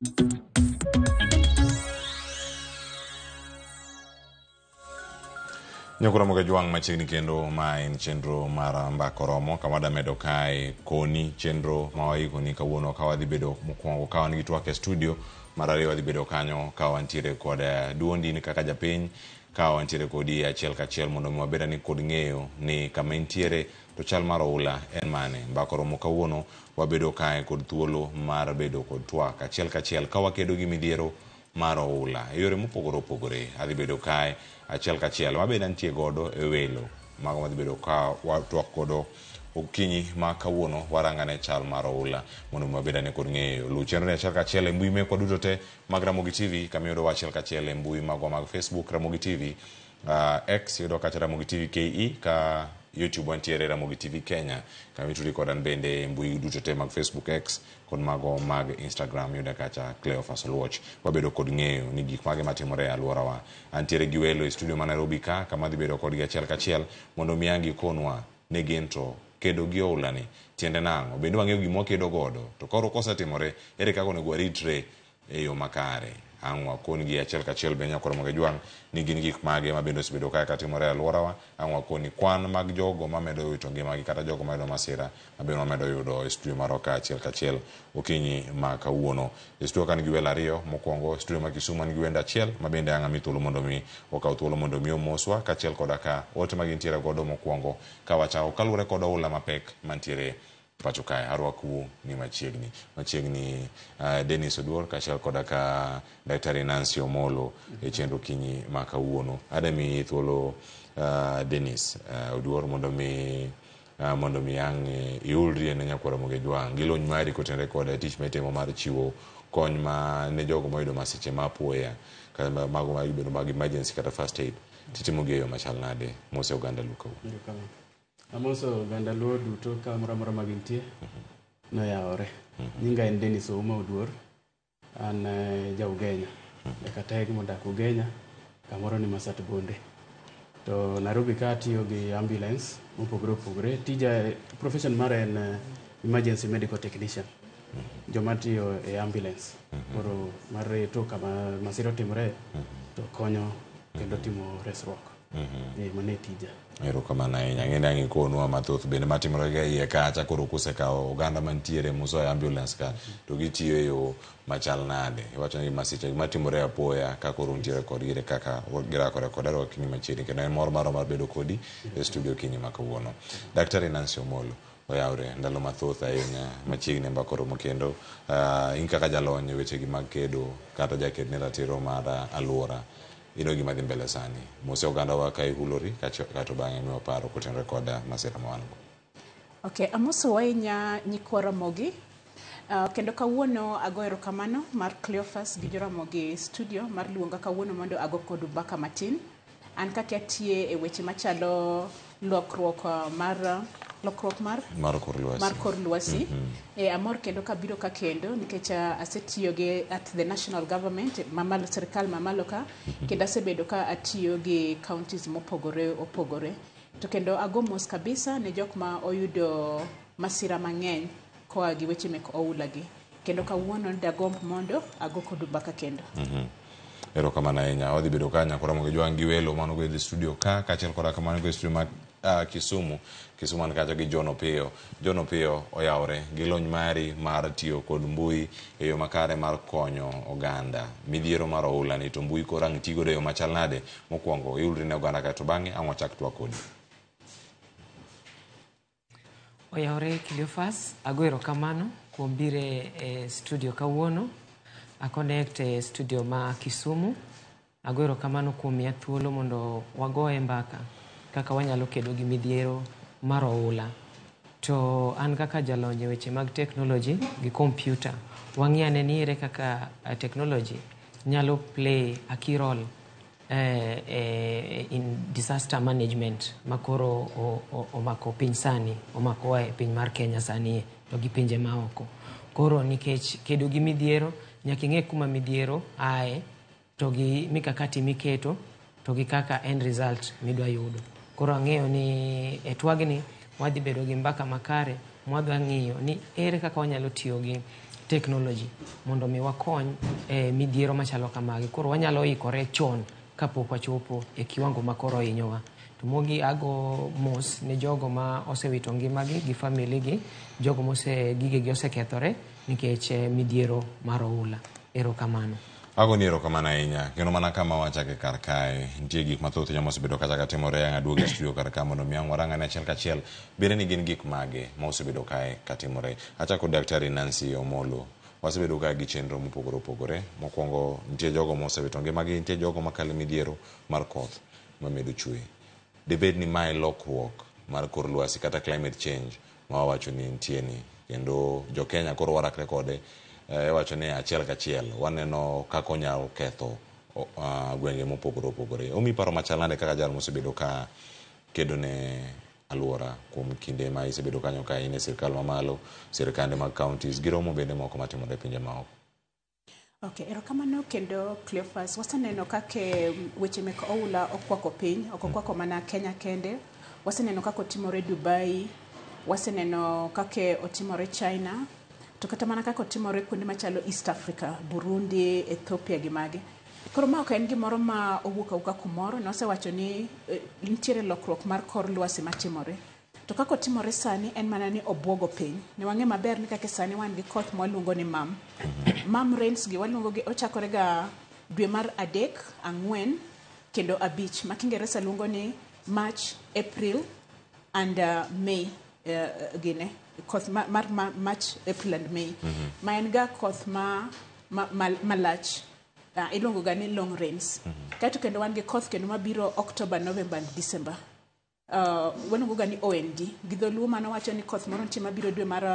Nyakura moga juang machiegni kendo ma en chenro mar mbako romo kamada medo kae koni chenro mawaikoni kawuono ka wadhi bedo mokwongo ka wan gi twak e studio, mar ariyo wadhi bedo kanyo ka wantiere kod duondi ni kaka japiny, ka wantiere kodi achiel kachiel mondo wabed ni kod ng'eyo ni kama intiere to chal mar oula en mane. Mbako romo kawuono wabedo kae kod thuolo mar bedo kod twak achiel kachiel ka wakedo gi midhiero mar oula e yore mopogore opogore. Adhi bedo kae achiel kachiel mabeda nitie godo e welo mago madhi bedo ka watwak godo okinyi ma kawuono warangane chal mar oula mondo wabeda ni kod ng'eyo. Luw chenro ni achiel kachiel e mbui mekwa duto te mag Ramogi TV, kama iyudo achiel kachiel e mbui magwa mag Facebook Ramogi TV, X yudo kacha Ramogi TV KE, ka YouTube wantiere Ramogi TV Kenya, kama itudi kodan bende mbui duto te mag Facebook X kod mago mag Instagram yudo kacha Cleophas Oluoch. Wabedo kod ng'eyo ni gik mage matimore e alworawa. Antiere gi welo e studio ma Nairobi ka, kama dhi bedo kodgi achiel kachiel mondo miyangi konwa ne gento kedo gi oula ni tiende nang'o, bende wang'eyo gima kedo godo, to koro kosetimore ere kaka onego waritre e yo makare. Ang' wakon gi achiel kachiel be Nyakura moga juang ni gin gik mage ma bende osebedo kae katimore e alworawa. Ang' wakoni kwan mag jogo mamedo wito ngimagi kata jogo mayudo masira mabe wamedo yudo e studio mar ka achiel kachiel okinyi ma kawuono. E studio kan gi welo ariyo, mokwongo studio ma Kisumu an gi wendo achiel ma bende ang' ami thuolo mondo mi okaw thuolo mondo mi omoswa kachiel koda ka ote ma gintiere godo mokwongo ka wachako kaluwore kod oula mapek mantiere pacho kae. Arwakou ni machiegni Dennis Oduor kachiel koda ka Daktari Nancy Omolo e chenro kinyi ma kawuono. Adami thuolo Dennis Oduor mondo mi ang' iulri ne Nyakura moga juang gi lony mari kotenre kod tich mitimo mar chiwo kony ma ne jogo moyudo masiche ma apoya kata mago ma gibedo mag emergency kata first aid. Titimo gi e yo machal nade mose oganda Luka? Amoso ganda luo duto ka mora magintie noyaore. Nyinga en Dennis Oduor, an ja Ugenya, kata modak Ugenya kamoro ni Masat Bonde. To Nairobi ka atiyo gi ambulance mopogore opogore. Tija profession mara en emergency medical technician, joma tiyo e ambulance. Koro mar reto kama masira otimore to konyo kendo timo resruok. Mane tija. Erokamano ahinya. Ng'eni ang' ikonwa mathoth bende matimore ga iye kacha koro kusekawo oganda mantiere muso e ambulance ka to gitiyo e yo machal nade. Iwacho ni masiche matimore apoya ka koro ntiere kod gire kaka girakore kod aro kinyi machiegni kendo en mor mar bedo kodi e studio kinyi ma kawuono. Daktari Nancy Omolo, oyawre ndalo mathoth ahinya machiegni mbako romo kendo in kaka jalony e weche gi mag kedo kata jaked ne ratiro mar alwora, ino gima dhi mbele sani mose oganda wa kai hulori kato bang'e mi waparo kotenre kod masira ma wango. Okay, amoso wainya Nyakura Mogi kendo kawuono ago erokamano mar Cleophas gi Ramogi studio mar luonga kawuono mondo ago kod baka matin. An kaka atie e weche machalo lokruok mar kor lwasi. Amor kendo kabiro ka kendo nikech asetiyo gi at the national government mamalo, sirkal mamalo ka, kendo asebedo ka atiyo gi counties mopogore opogore. To kendo ago mos kabisa ne jok ma oyudo masira mang'eny koa gi weche mek oula gi. Kendo kawuono dagomb mondo ago kod baka kendo. Erokamano ahinya. Wadhi bedo ka Nyakura moga juang gi welo mano go e studio ka kachiel koda kamano go e studio ma Kisumu an kacha gi John Opiyo oyawre gi lony mari mar tiyo kod mbui e yo makare mar konyo oganda midhiero mar oula ni, to mbui koro ang' tigo e yo machal nade mokwongo iulri ne oganda ka to bang'e ang' wachak twak kodi. Oyawre Cleophas, ago erokamano kuom bire e studio kawuono, a connect e studio ma Kisumu. Ago erokamano kuom miya thuolo mondo wagoye mbaka kaka wanyalo kedo gi midhiero mar oula. To an kaka jalony e weche mag technology gi computer, wang'iyane ni ere kaka technology nyalo play a key role in disaster management makoro omako piny sani, omako wa e piny mar Kenya sani to gi pinje maoko. Koro nikech kedo gi midhiero nyaka ing'e kuma midhiero ae to gi mikakati miketo to gi kaka end result midwa yudo. Koro ang'eyo ni e twagni wadhi bedo gi mbaka makare mwadwa ng'iyo ni ere kaka wanyalo tiyo gi technology mondo mi wakony midhiero machalo kamagi. Koro wanyalo ikore chon kapok wachopo e kiwango ma koro hinyowa. To mogi ago mos ne jogo ma osewito ngimagi gi family gi, jogo gigegi osekethore nikech midhiero mar oula. Erokamano. Ago ni erokamano ahinya. Kendo mana kama wachake kar kae, nitie gik mathoth mosebedo kachaka timore aduogo studio kar ka mondo mi warangane achiel kachiel bende ni gin gik mage mosebedo kae katimore. Achako Daktari Nancy Omolo. Wasebedo kae gi chenro mopogore opogore. Mokwongo nitie jogo mosewito ngimagi, nitie jogo makalo midhiero mar koth mamedo chwe. Debed ni mae lokruok mar kor lwasi kata climate change ma wawacho ni nitie ni, kendo jo Kenya koro warakre kode wacho ni achiel kachiel waneno kako onyalo ketho gwenge mopogore opogore. Omi paro machal nade kaka jal mosebedo ka kedo ne alwora kuom kinde ma isebedo kanyo ka in e sirkal mamalo, sirkande mag counties, giromo bende moko matimore pinje maoko? Okay, erokamano kendo Cleophas, waseneno kake weche mek oula okwako piny, okwako mana Kenya kende. Waseneno kako otimore Dubai, waseneno kake otimore China, to kata mana kako otimore kuonde machalo East Africa, Burundi, Ethiopia gi mage. Koro ma ok en gimoro ma owuok awuoka kumoro, nosewacho ni nitiere lokruok mar kor lwasi matimore. To kako otimore sani en mana ni obwogo piny. Ne wang'e maber ni kake sani wan gi koth mwaluongo ni mam. Mam rains gi waluongo gi ochakore ga dwe mar 3, 4 kendo 5. Ma Kiingereza luongo ni March, April and May. Koth mar March, April and May. Ma en ga koth malach. Iluongo ga ni long rains. Kaito kendo wan gi koth kendo mabiro October, November and December. Waluongo ga ni OND. Gi dholuo mano wacho ni koth moro nitie mabiro dwe mar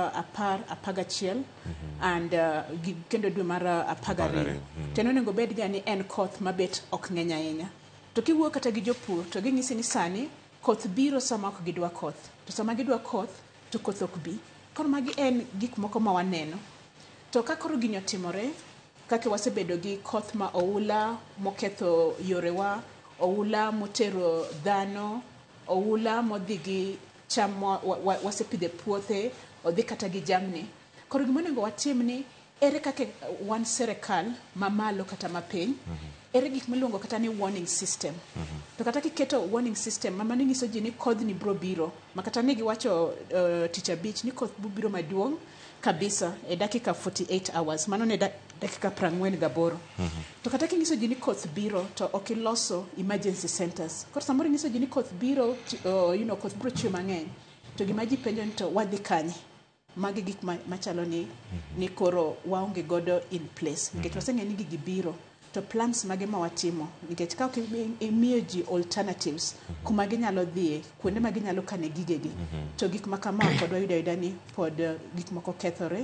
11 and kendo dwe mar 12. Teno onego bed ga ni en koth mabet ok ng'eny ahinya. To kiwuoyo kata gi jopur to ging'isi ni sani koth biro sama ok gidwa koth. To sama gidwa koth to koth ok bi. Koro magi en gik moko ma waneno. To ka koro gini otimore, kake wasebedo gi koth ma oula moketho yorewa, oula motero dhano, oula modhi gi cham wasepidhe puothe, odhi kata gi jamni. Koro gimonego watim ni ere kake wan serikal mamalo kata mapiny, ere gik miluongo kata ni warning system. To kata kiketo warning system, mano nyiso ji ni kodhni biro biro. Ma kata ne giwacho tich abich ni koth biro maduong' kabisa e dakika 48 hours. Mano ne dakika 48. To kata kinyiso ji ni koth biro to ok iloso emergency centers. Koro samoro nyiso ji ni koth biro, koth biro chwe mang'eny. To gima ji penjo ni to wadhi kanye? Magi gik machalo ni koro waonge godo in place. Nikech waseng'e ni gigi biro. To plans mage ma watimo. Nikech ka imiyo ji alternatives kuma ginyalo dhiye, kuonde ma ginyalo kane gigegi. To gik ma kama pod wayudo ni pod gik moko kethore.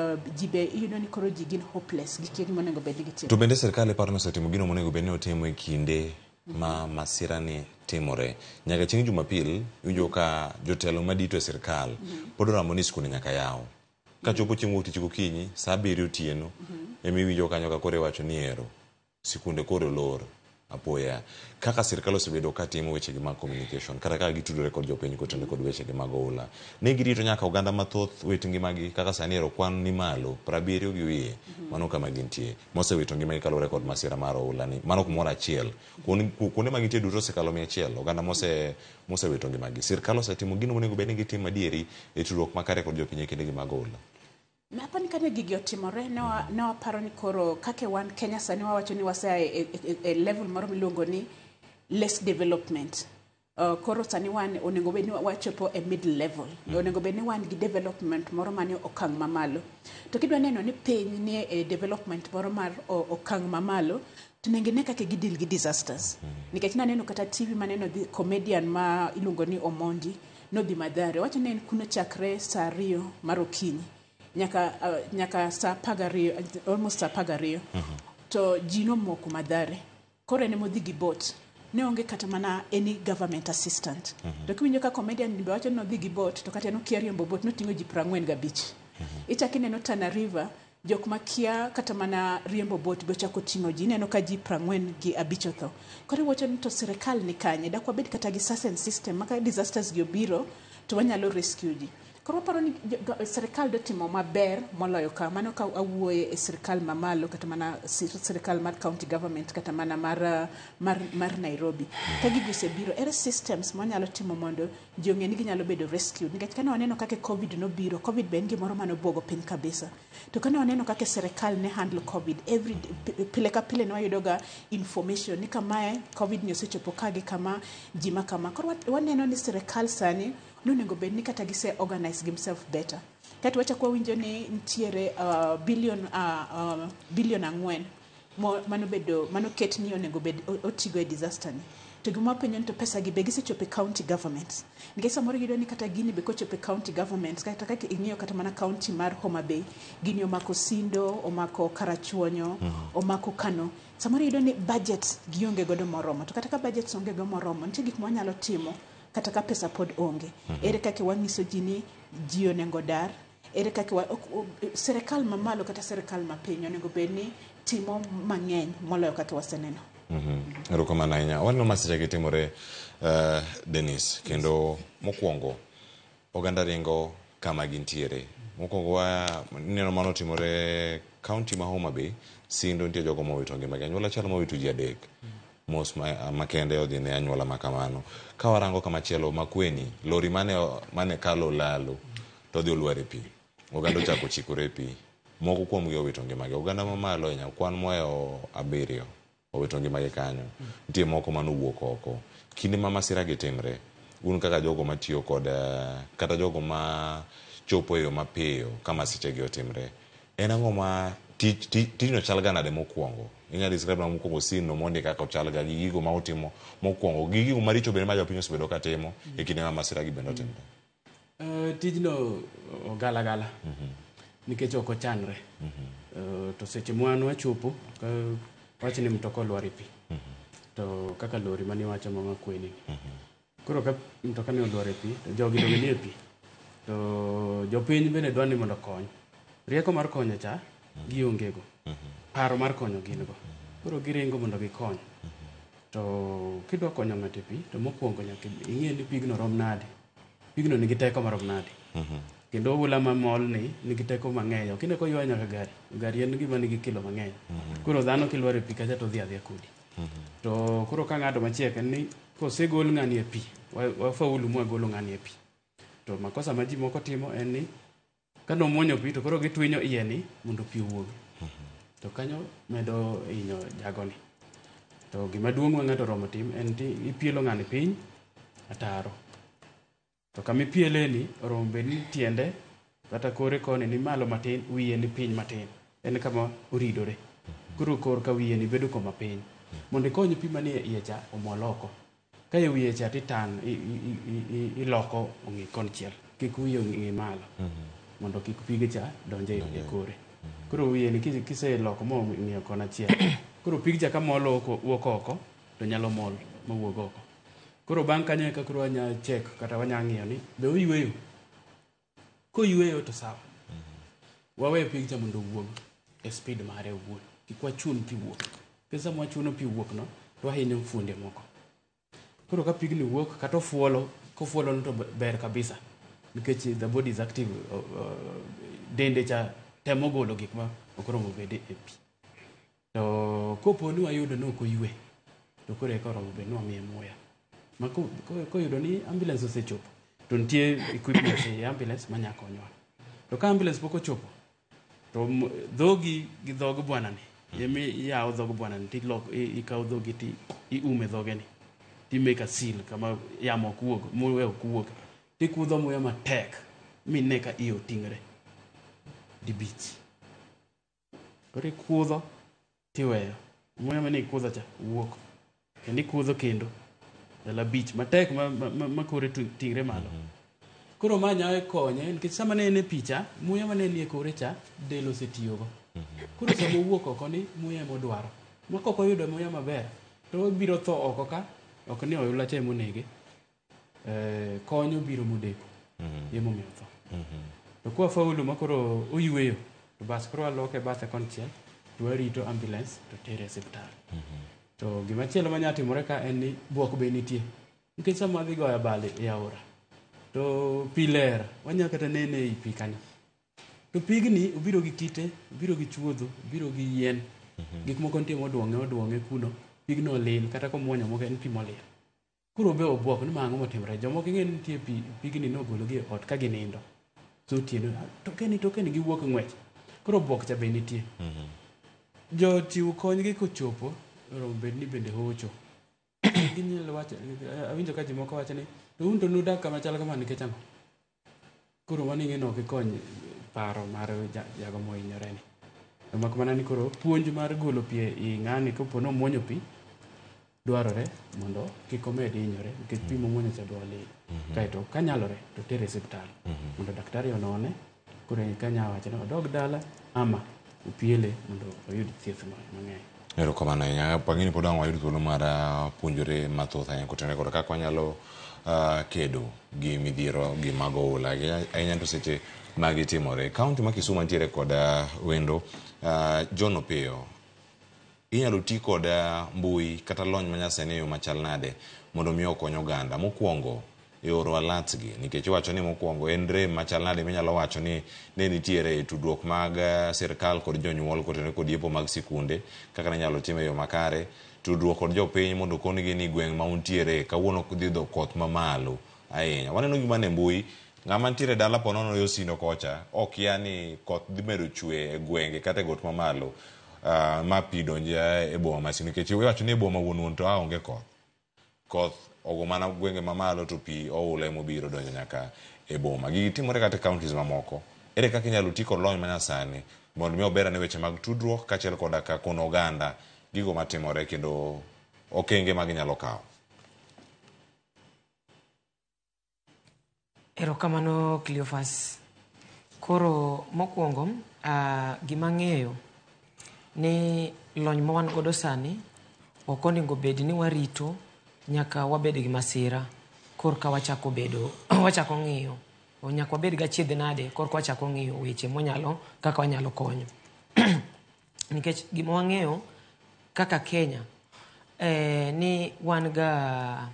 Jibe iyudo ni koro ji gin hopeless. Gik gik monego bed ni gitimo. To bende serikal paro ni osetimo gino monego bed ni otimo e kinde ma masira ni timore. Nyaka chieng' Jumapil, iwinjo ka jotelo madito e sirkal pod oramo ni skunde nyaka yaw. Ka chopo chieng' wuok tich gokinyi, sa 7 otieno, emi winjo kanyo ka kore wacho ni ero sikunde koro lor apoya. Kaka sirkal osebedo ka timo weche gi mag communication, kata kaka gitudore kod jopiny kotende kod weche gi mag oula. Ne girito nyaka oganda mathoth wito ngimagi, kaka sani ero kwan ni malo 70 gi wiye, mano kama gintie. Mosewito ngimagi kalore kod masira mar oula ni. Mano kumoro achiel. Kuonde ma gintie duto osekalo 100, oganda mosewito ngimagi. Sirkal osetimo gino monego bed ni gitimo adieri e tudruok makare kod jopiny e kinde gi mag oula. Napani kane gigi otimore, ne waparo ni koro kake wan Kenya sani wawacho ni wasea e level moro miluongo ni less development. Koro sani wan onego bed ni wachopo e middle level. Onego bed ni wan gi development moro mane okang' mamalo. To kidwa neno ni piny ni e development moro mar okang' mamalo, to nengine kake gidil gi disasters. Nikech naneno kata TV maneno comedian ma iluongo ni Omondi nodhi Mathare. Wacho ni en kuno chakre saa 2 mar okinyi. Nyaka saa 12, almost saa 12. To ji nomoko Mathare. Koro ne modhi gi boat. Ne onge kata mana any government assistant. To kiwinjo ka comedian ni wacho no dhi gi boat, to kata no kia riembo boat noting'o ji 45. Ichaki neno Tana River, jok makia kata mana riembo boat be chako ting'o ji, neno ka ji 45 otho. Koro wacho ni to sirkal ni kanye, dak wabed kata gi sustain system maka disasters gi obiro to wanyalo rescue ji. Koro paro ni sirikal do timo maber moloyo ka mano ka awuoye e sirikal mamalo kata mana sirikal mar county government kata mana mar Nairobi. Ka gigo osebiro, ere systems manyalo timo mondo ji ong'e ni ginyalo bedo rescued. Nikech kane waneno kaka COVID nobiro, COVID be en gimoro mane obwogo piny kabisa. To kane waneno kaka sirikal ne handle COVID, pile ka pile ne wayudo ga information ni kamae COVID ni osechopo kagi kama ji ma kama. Koro waneno ni sirikal sani nonego bed ni kata gise organize themselves better. Kati wacha kwa winjo ni ntiere billion 4 mano ket ni onego bed otigo e disaster ni. To gima penyo to pesa gi be gisechopo e county governments. Nikech samoro yudo ni kata gini be kochopo e county governments kata kaka ing'iyo kata mana county mar Homa Bay, gini omako Sindo, omako Karachuonyo, omako Kano. Samoro yudo ni budget gionge godo moromo. To kata ka budget onge godo moromo, nitie gik mwanyalo timo kata ka pesa pod onge. Ere kaka wanyiso ji ni ji onego dar, ere kaka sirikal mamalo kata sirikal mapiny onego bed ni timo mang'eny moloyo kaka waseneno. Erokamano ahinya. Waneno masiche gi timore Dennis, kendo mokwongo oganda ringo kama gintiere. Mokwongo neno mano timore county ma Homa Bay, Sindo nitie jogo mowito ngimagi. Anyuola chalo mowito ji 3. Mos makende odhi ne anyuola makamano. Ka warango kamachielo Makueni, lori mane kalo lalo to dhi olwar e pi. Oganda ochako chikore e pi. Moko kuomgi owito ngimagi. Oganda mamalo ahinya, kwan mohewo 7 owito ngimagi kanyo. Nitie moko manowuok oko. Kinde ma masira gi timre, un kaka jogo matiyo kod kata jogo ma chopo e yo mapiyo kama masiche gi otimre. En ang'o ma tijno chalga nade mokwongo? Inyalo describe na mokwongo scene no mondi kaka ochalga gi gigo ma otimo mokwongo. Gigo maricho bende ma jopiny osebedo ka timo e kinde ma masira gi bende otimre. Tijno ogala nikech ok ochanre. To seche mwan wachopo wach ni mtoka olwar e pi. To kaka lori mani wacho ma Makueni. Koro ka mtoka ni olwar e pi, to jogi donge ni e pi. To jopiny bende dwani mondo kony. Rieko mar konyo cha gionge go. Paro mar konyo gin go. Koro giringo mondo gikony. To kidwa konyo ng'ato e pi, to mokwongo nyaka ing'e ni pigno rom nade. Pigno nigi teko marom nade. Kendo oula mamol ni nigi teko mang'eny. Kinde ko ywa nyaka gari. Gari en gima nigi kilo mang'eny. Koro dhano kilwar e pi kacha to dhi adhiya kodi. To koro ka ng'ado machiek en ni kosegol ng'ani e pi, wafaulu mwagolo ng'ani e pi. To makosa ma ji moko timo en ni kano muonyo pi to koro gitwinyo iye ni mondo pi owuogi. To kanyo medo hinyo jagoni. To gima duong' ma ng'ato romo tim en ti ipielo ng'ani piny ataro. To kama ipiele ni oromo bed ni tiende kata kore koni ni malo matin, wiye ni piny matin. En kama oridore. Koro kor ka wiye ni bedo koma piny. Mondo ikony pi manie iye cha omol oko. Ka e wiye cha titan iloko ong'i konchiel. Kik wiye ong'i malo. Mondo kik pige cha donje e kore. Koro wiye ni kise loko mo ng'iyo kona chiel. Koro pig cha kamolo wuok oko to nyalo mol mawuog oko. Koro bang' kanyo ka koro wanya check kata wanya ng'iyo ni be oyweyo. Koyweyo to sawa. Wawe pig cha mondo wuog e speed mare owuon. Kik wachun pi wuok. Kesa mwachuno pi wuok no to wahinyo funde moko. Koro ka pigni wuok kata ofuolo, kofuolo no to ber kabisa. Nikech the body is active, dende cha temo golo gik ma okoromo bede e pi. To kopo ni wayudo ni ok oywe, to koro eka oromo bed ni wamiye muya. Ma koyudo ni ambulance osechopo, to nitie equipment e ambulance manya konyowa. To ka ambulance pok ochopo, to dhogi gi dhog bwana ni, yemi yawo dhog bwana ni, ikawo dhogi ti iume dhoge ni. Ti make a seal kama yamo ok wuog, muya ok wuog. Tikudho muya matek, mine ka iyo tingre. Dibich. Koro ikudho, tiweyo. Muya mane ikudho cha, wuok. Kendo ikudho kendo. Dala bich matek ma kore tingre malo. Koro ma nyawe konye, nikech sama ne en e picha, muya mane nie kore cha, del osetiyogo. Koro sama wuok oko ni muya modwaro. Ma kok oyudo muya maber, to biro tho oko ka, ok ni oyula cha monege. Konyo biro modeko. Yemo miyo tho. To kwa faulu makoro oyweyo, to bas koro aloke bathe konchiel, to warito ambulance to tere e osiptal. To gimachielo manya timore ka en ni buok be nitie. Nikech sama dhi goyo abal e aora, to pi ler wanya kata nene ei pi kanyo to pigni obiro gi kite obiro gi chuodho obiro gi yien gik moko nitie modwong'e kuno pigno lil kata komwonyo moko en pi molil kuro be obwok ni mang'o motimre jomoko ing'e nitie pigni nogologi e ot ka ginindo so otieno tokeni giwuok ng'wech koro obwok cha be nitie jochiw konygi kochopo bed ni bende hocho ginyalo wacho awinjo ka ji moko wacho ni to un to nudak kama chal kama nikech ang'o koro mano ing'e ok ikony paro mar jago mohinyore ni mak mana ni koro puonj mar golo pi i ng'ani kopo ni omwonyo pi dwarore mondo kik omed hinyore nikech pi momwonyo cha dwa lil kaeto kanyalore to tere e osiptal mondo daktari onone koro ka nya wacho ni odog dala ama opiele mondo oyud thieth mang'eny. Erokamano ahinya. Pang'ini pod ang' wayud thuolo mar puonjore mathoth ahinya kotenore kod kaka wanyalo kedo gi midhiero gi mag oula ahinya to seche magitimore. Kaunti ma Kisumu nitiere kod wendo John Opiyo. Inyalo ti kod mbui kata lony manyasani e yo machal nade mondo mi okony oganda. Mokwongo e oro alerts gi nikech iwacho ni mokwongo en rem machal nade minyalo wacho ni ne nitiere tudruok mag sirkal kod jonyuol kotenore kod yepo mag sikunde kaka ne nyalo time yo makare tudruok kod jopiny mondo konigi ni gweng' ma untiere kawuono dhidho koth mamalo ahinya. Waneno gima ne mbui ng'ama nitiere dala ponono yo Sindo kocha ok ya ni koth dhi medo chwe e gwenge kata e got mamalo ma pi donje e boma masino nikech iwacho ni e boma wuon to aonge koth ogo mana gwenge mamalo to pi oula mobiro donjo nyaka e boma. Gigi timore kata counties mamoko. Ere kaka inyalo ti kod lony manyasani mondo mi ober ne weche mag tudruok kaachiel koda ka kono oganda gigo matimore kendo okenge ma ginyalo kawo. Erokamano Cleophas. Koro mokwongo gima ng'eyo ni lony ma wan godo sani ok onego bed ni warito nyaka wabed gi masira korka wachako ng'iyo nyaka wabed ga chiedh nade korka wachako ng'iyo weche monyalo kaka wanyalo konyo nikech gima wang'eyo kaka Kenya ni wan ga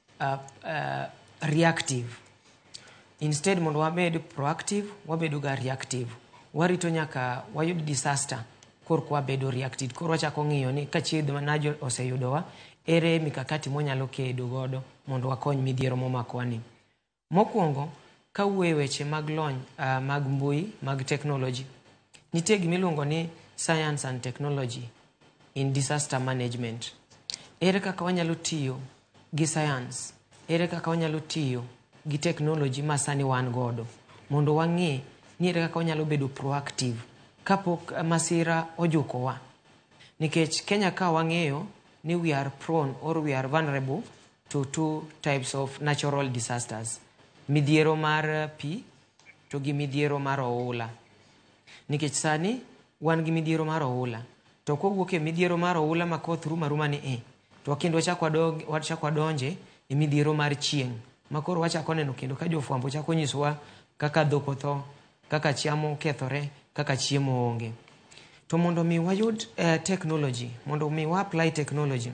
reactive instead mondo wabed proactive wabedo ga reactive warito nyaka wayud disaster korka wabedo reactive koro wachako ng'iyo ni ka chiedh manajo oseyudowa ere mikakati monyalo kedo godo mondo wakony midhiero momakowa ni. Mokwongo kawuoyo weche mag lony mag mbui mag technology nitie gimiluongo ni science and technology in disaster management. Ere kaka wanyalo tiyo gi science, ere kaka wanyalo tiyo gi technology masani wan godo mondo wang'e ni ere kaka wanyalo bedo proactive kapok masira ojukowa nikech Kenya ka wang'eyo ni we are prone or we are vulnerable to two types of natural disasters. Midhiero mar pi to gi midhiero mar oula. Nikech sani wan gi midhiero mar oula. To kowuok e midhiero mar oula ma koth ruma ni to kendo wachako donje e midhiero mar chieng' ma koro wachako neno kendo ka jofwambo chako nyisowa kaka dhok otho, kaka chiemo kethore, kaka chiemo onge. To mondo mi wayud technology, mondo mi wa apply technology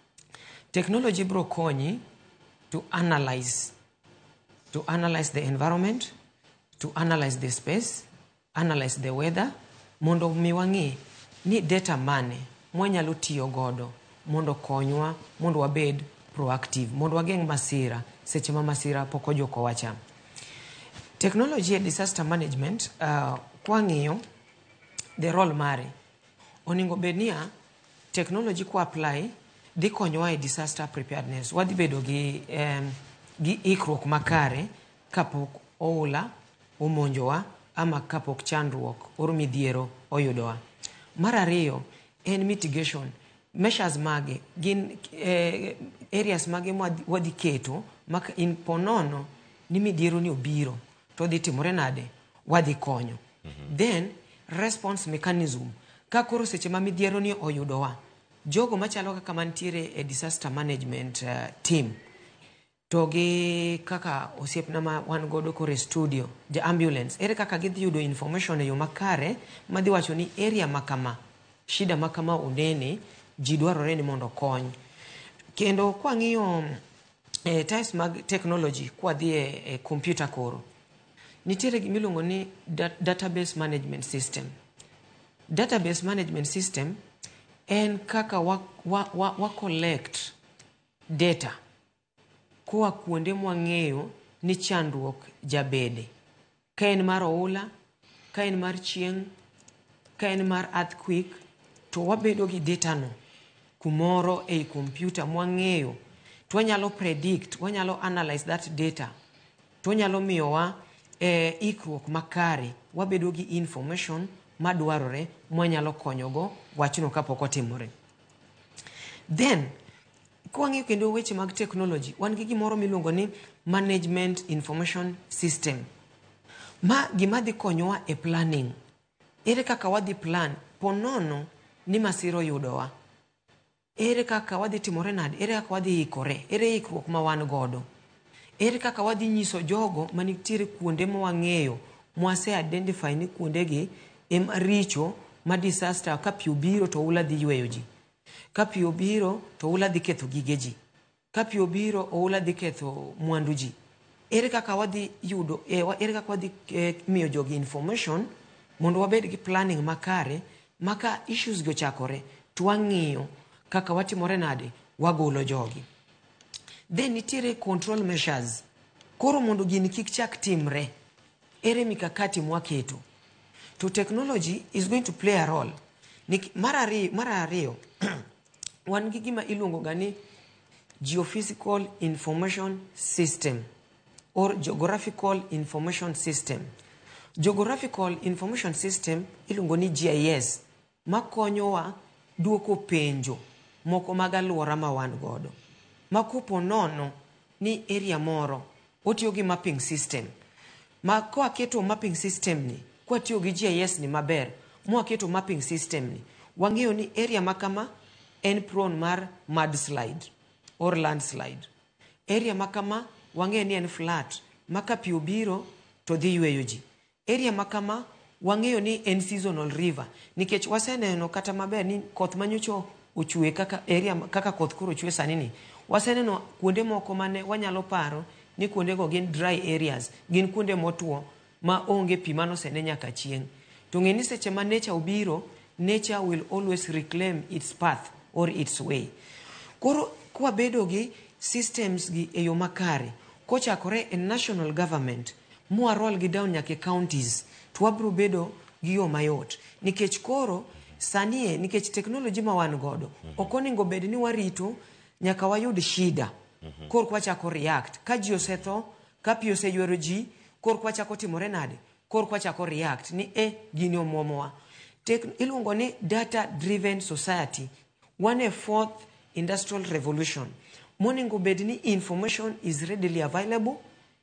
bro konyi to analyze the environment, to analyze the space, analyze the weather, mondo mi wang'e ni data mane mwanyalo tiyo godo mondo konywa, mondo wabed proactive, mondo wageng' masira seche ma masira pok ojoko wacha. Technology and disaster management kwang'iyo the role mare oningo bednia technology ko apply dhi konyowa e disaster preparedness. Wadhi bedo gi ikruok makare kapok oula omonjowa ama kapok chandruok or midhiero oyudowa. Mar ariyo en mitigation measures mage gin areas mage wadhi keto maka in ponono ni midhiero ni obiro to dhi timore nade wadhi konyo. Then response mechanism ka koro seche ma midhiero ni oyudowa jogo machalo kaka mantiere e disaster management team to gi kaka osiepna ma wan godo kore studio the ambulance ere kaka gidhi yudo information e yo makare madhi wacho ni area makama shida makama unene ji dwarore ni mondo kony. Kendo kwang'iyo types mag technology kwa dhi e computer koro. Nitiere gimiluongo ni database management system. Database management system en kaka wa collect data kwa kuonde mwang'eyo ni chandruok jabede. Ka en mar oula, ka en mar chieng', ka en mar earthquake, to wabedo gi data no kumoro ei computer mwang'eyo. To wanyalo predict, wanyalo analyze that data. To wanyalo miyowa ikruok makare, wabedo gi information madwarore mwanyalo konyogo wachno kapok otimore. Then, kwang'eyo kendo weche mag technology, wan gi gimoro miluongo ni management information system. Ma gima dhi konyowa e planning. Ere kaka wadhi plan ponono ni masiro yudowa. Ere kaka wadhi timore nade, ere kaka wadhi ikore, ere ikruok ma wan godo. Ere kaka wadhi nyiso jogo manitiere kuonde mwang'eyo, mwase identify ni kuondegi ema richo ma disaster ka pi obiro to oula dhi yweyo ji. Ka pi obiro to oula dhi ketho gige ji. Ka pi obiro oula dhi ketho mwandu ji. Ere kaka wadhi yudo, ere kaka wadhi miyo jogi information mondo wabed gi planning makare, maka issues go chakore, to wang'iyo kaka watimore nade, wagolo jogi. Then nitiere control measures. Koro mondo gini kik chak timre, ere mikakati mwaketo. To technology is going to play a role. Mara ariyo, wan gi gima iluongo gani geophysical information system or geographical information system. Geographical information system iluongo ni GIS, makonyowa duoko penjo moko mag alwora ma wan godo. Makopo nono ni area moro otiyo gi mapping system. Ma kwa keto mapping system ni, kwa tiyo gi GIS ni maber, mwa keto mapping system ni, wang'eyo ni area makama en prone mar mudslide or landslide. Area makama wang'eyo ni en flat, maka pi obiro to dhi yweyo ji. Area makama wang'eyo ni en seasonal river, nikech waseneno kata maber ni koth manyocho ochwe kaka koth kuro ochwe sani ni. Waseneno kuonde moko mane wanyalo paro ni kuonde go gin dry areas, gin kuonde motuo ma onge pi manosene nyaka chieng'. To ng'eni seche ma nature obiro, nature will always reclaim its path or its way. Koro kwa bedo gi systems gi e yo makare, kochakore en national government, mua roll gi down nyake counties, to wabro bedo gi yo mayot. Nikech koro sanie, nikech technology ma wan godo, okoningo bed ni warito nyaka wayud shida. Koro kwa chako react. Ka ji osetho, ka pi oseywero ji, koro kwa chako timore nade, koro kwa chako react ni gini omuomowa. Iluongo ni data driven society. One a fourth industrial revolution. Moningo bed ni information is readily available.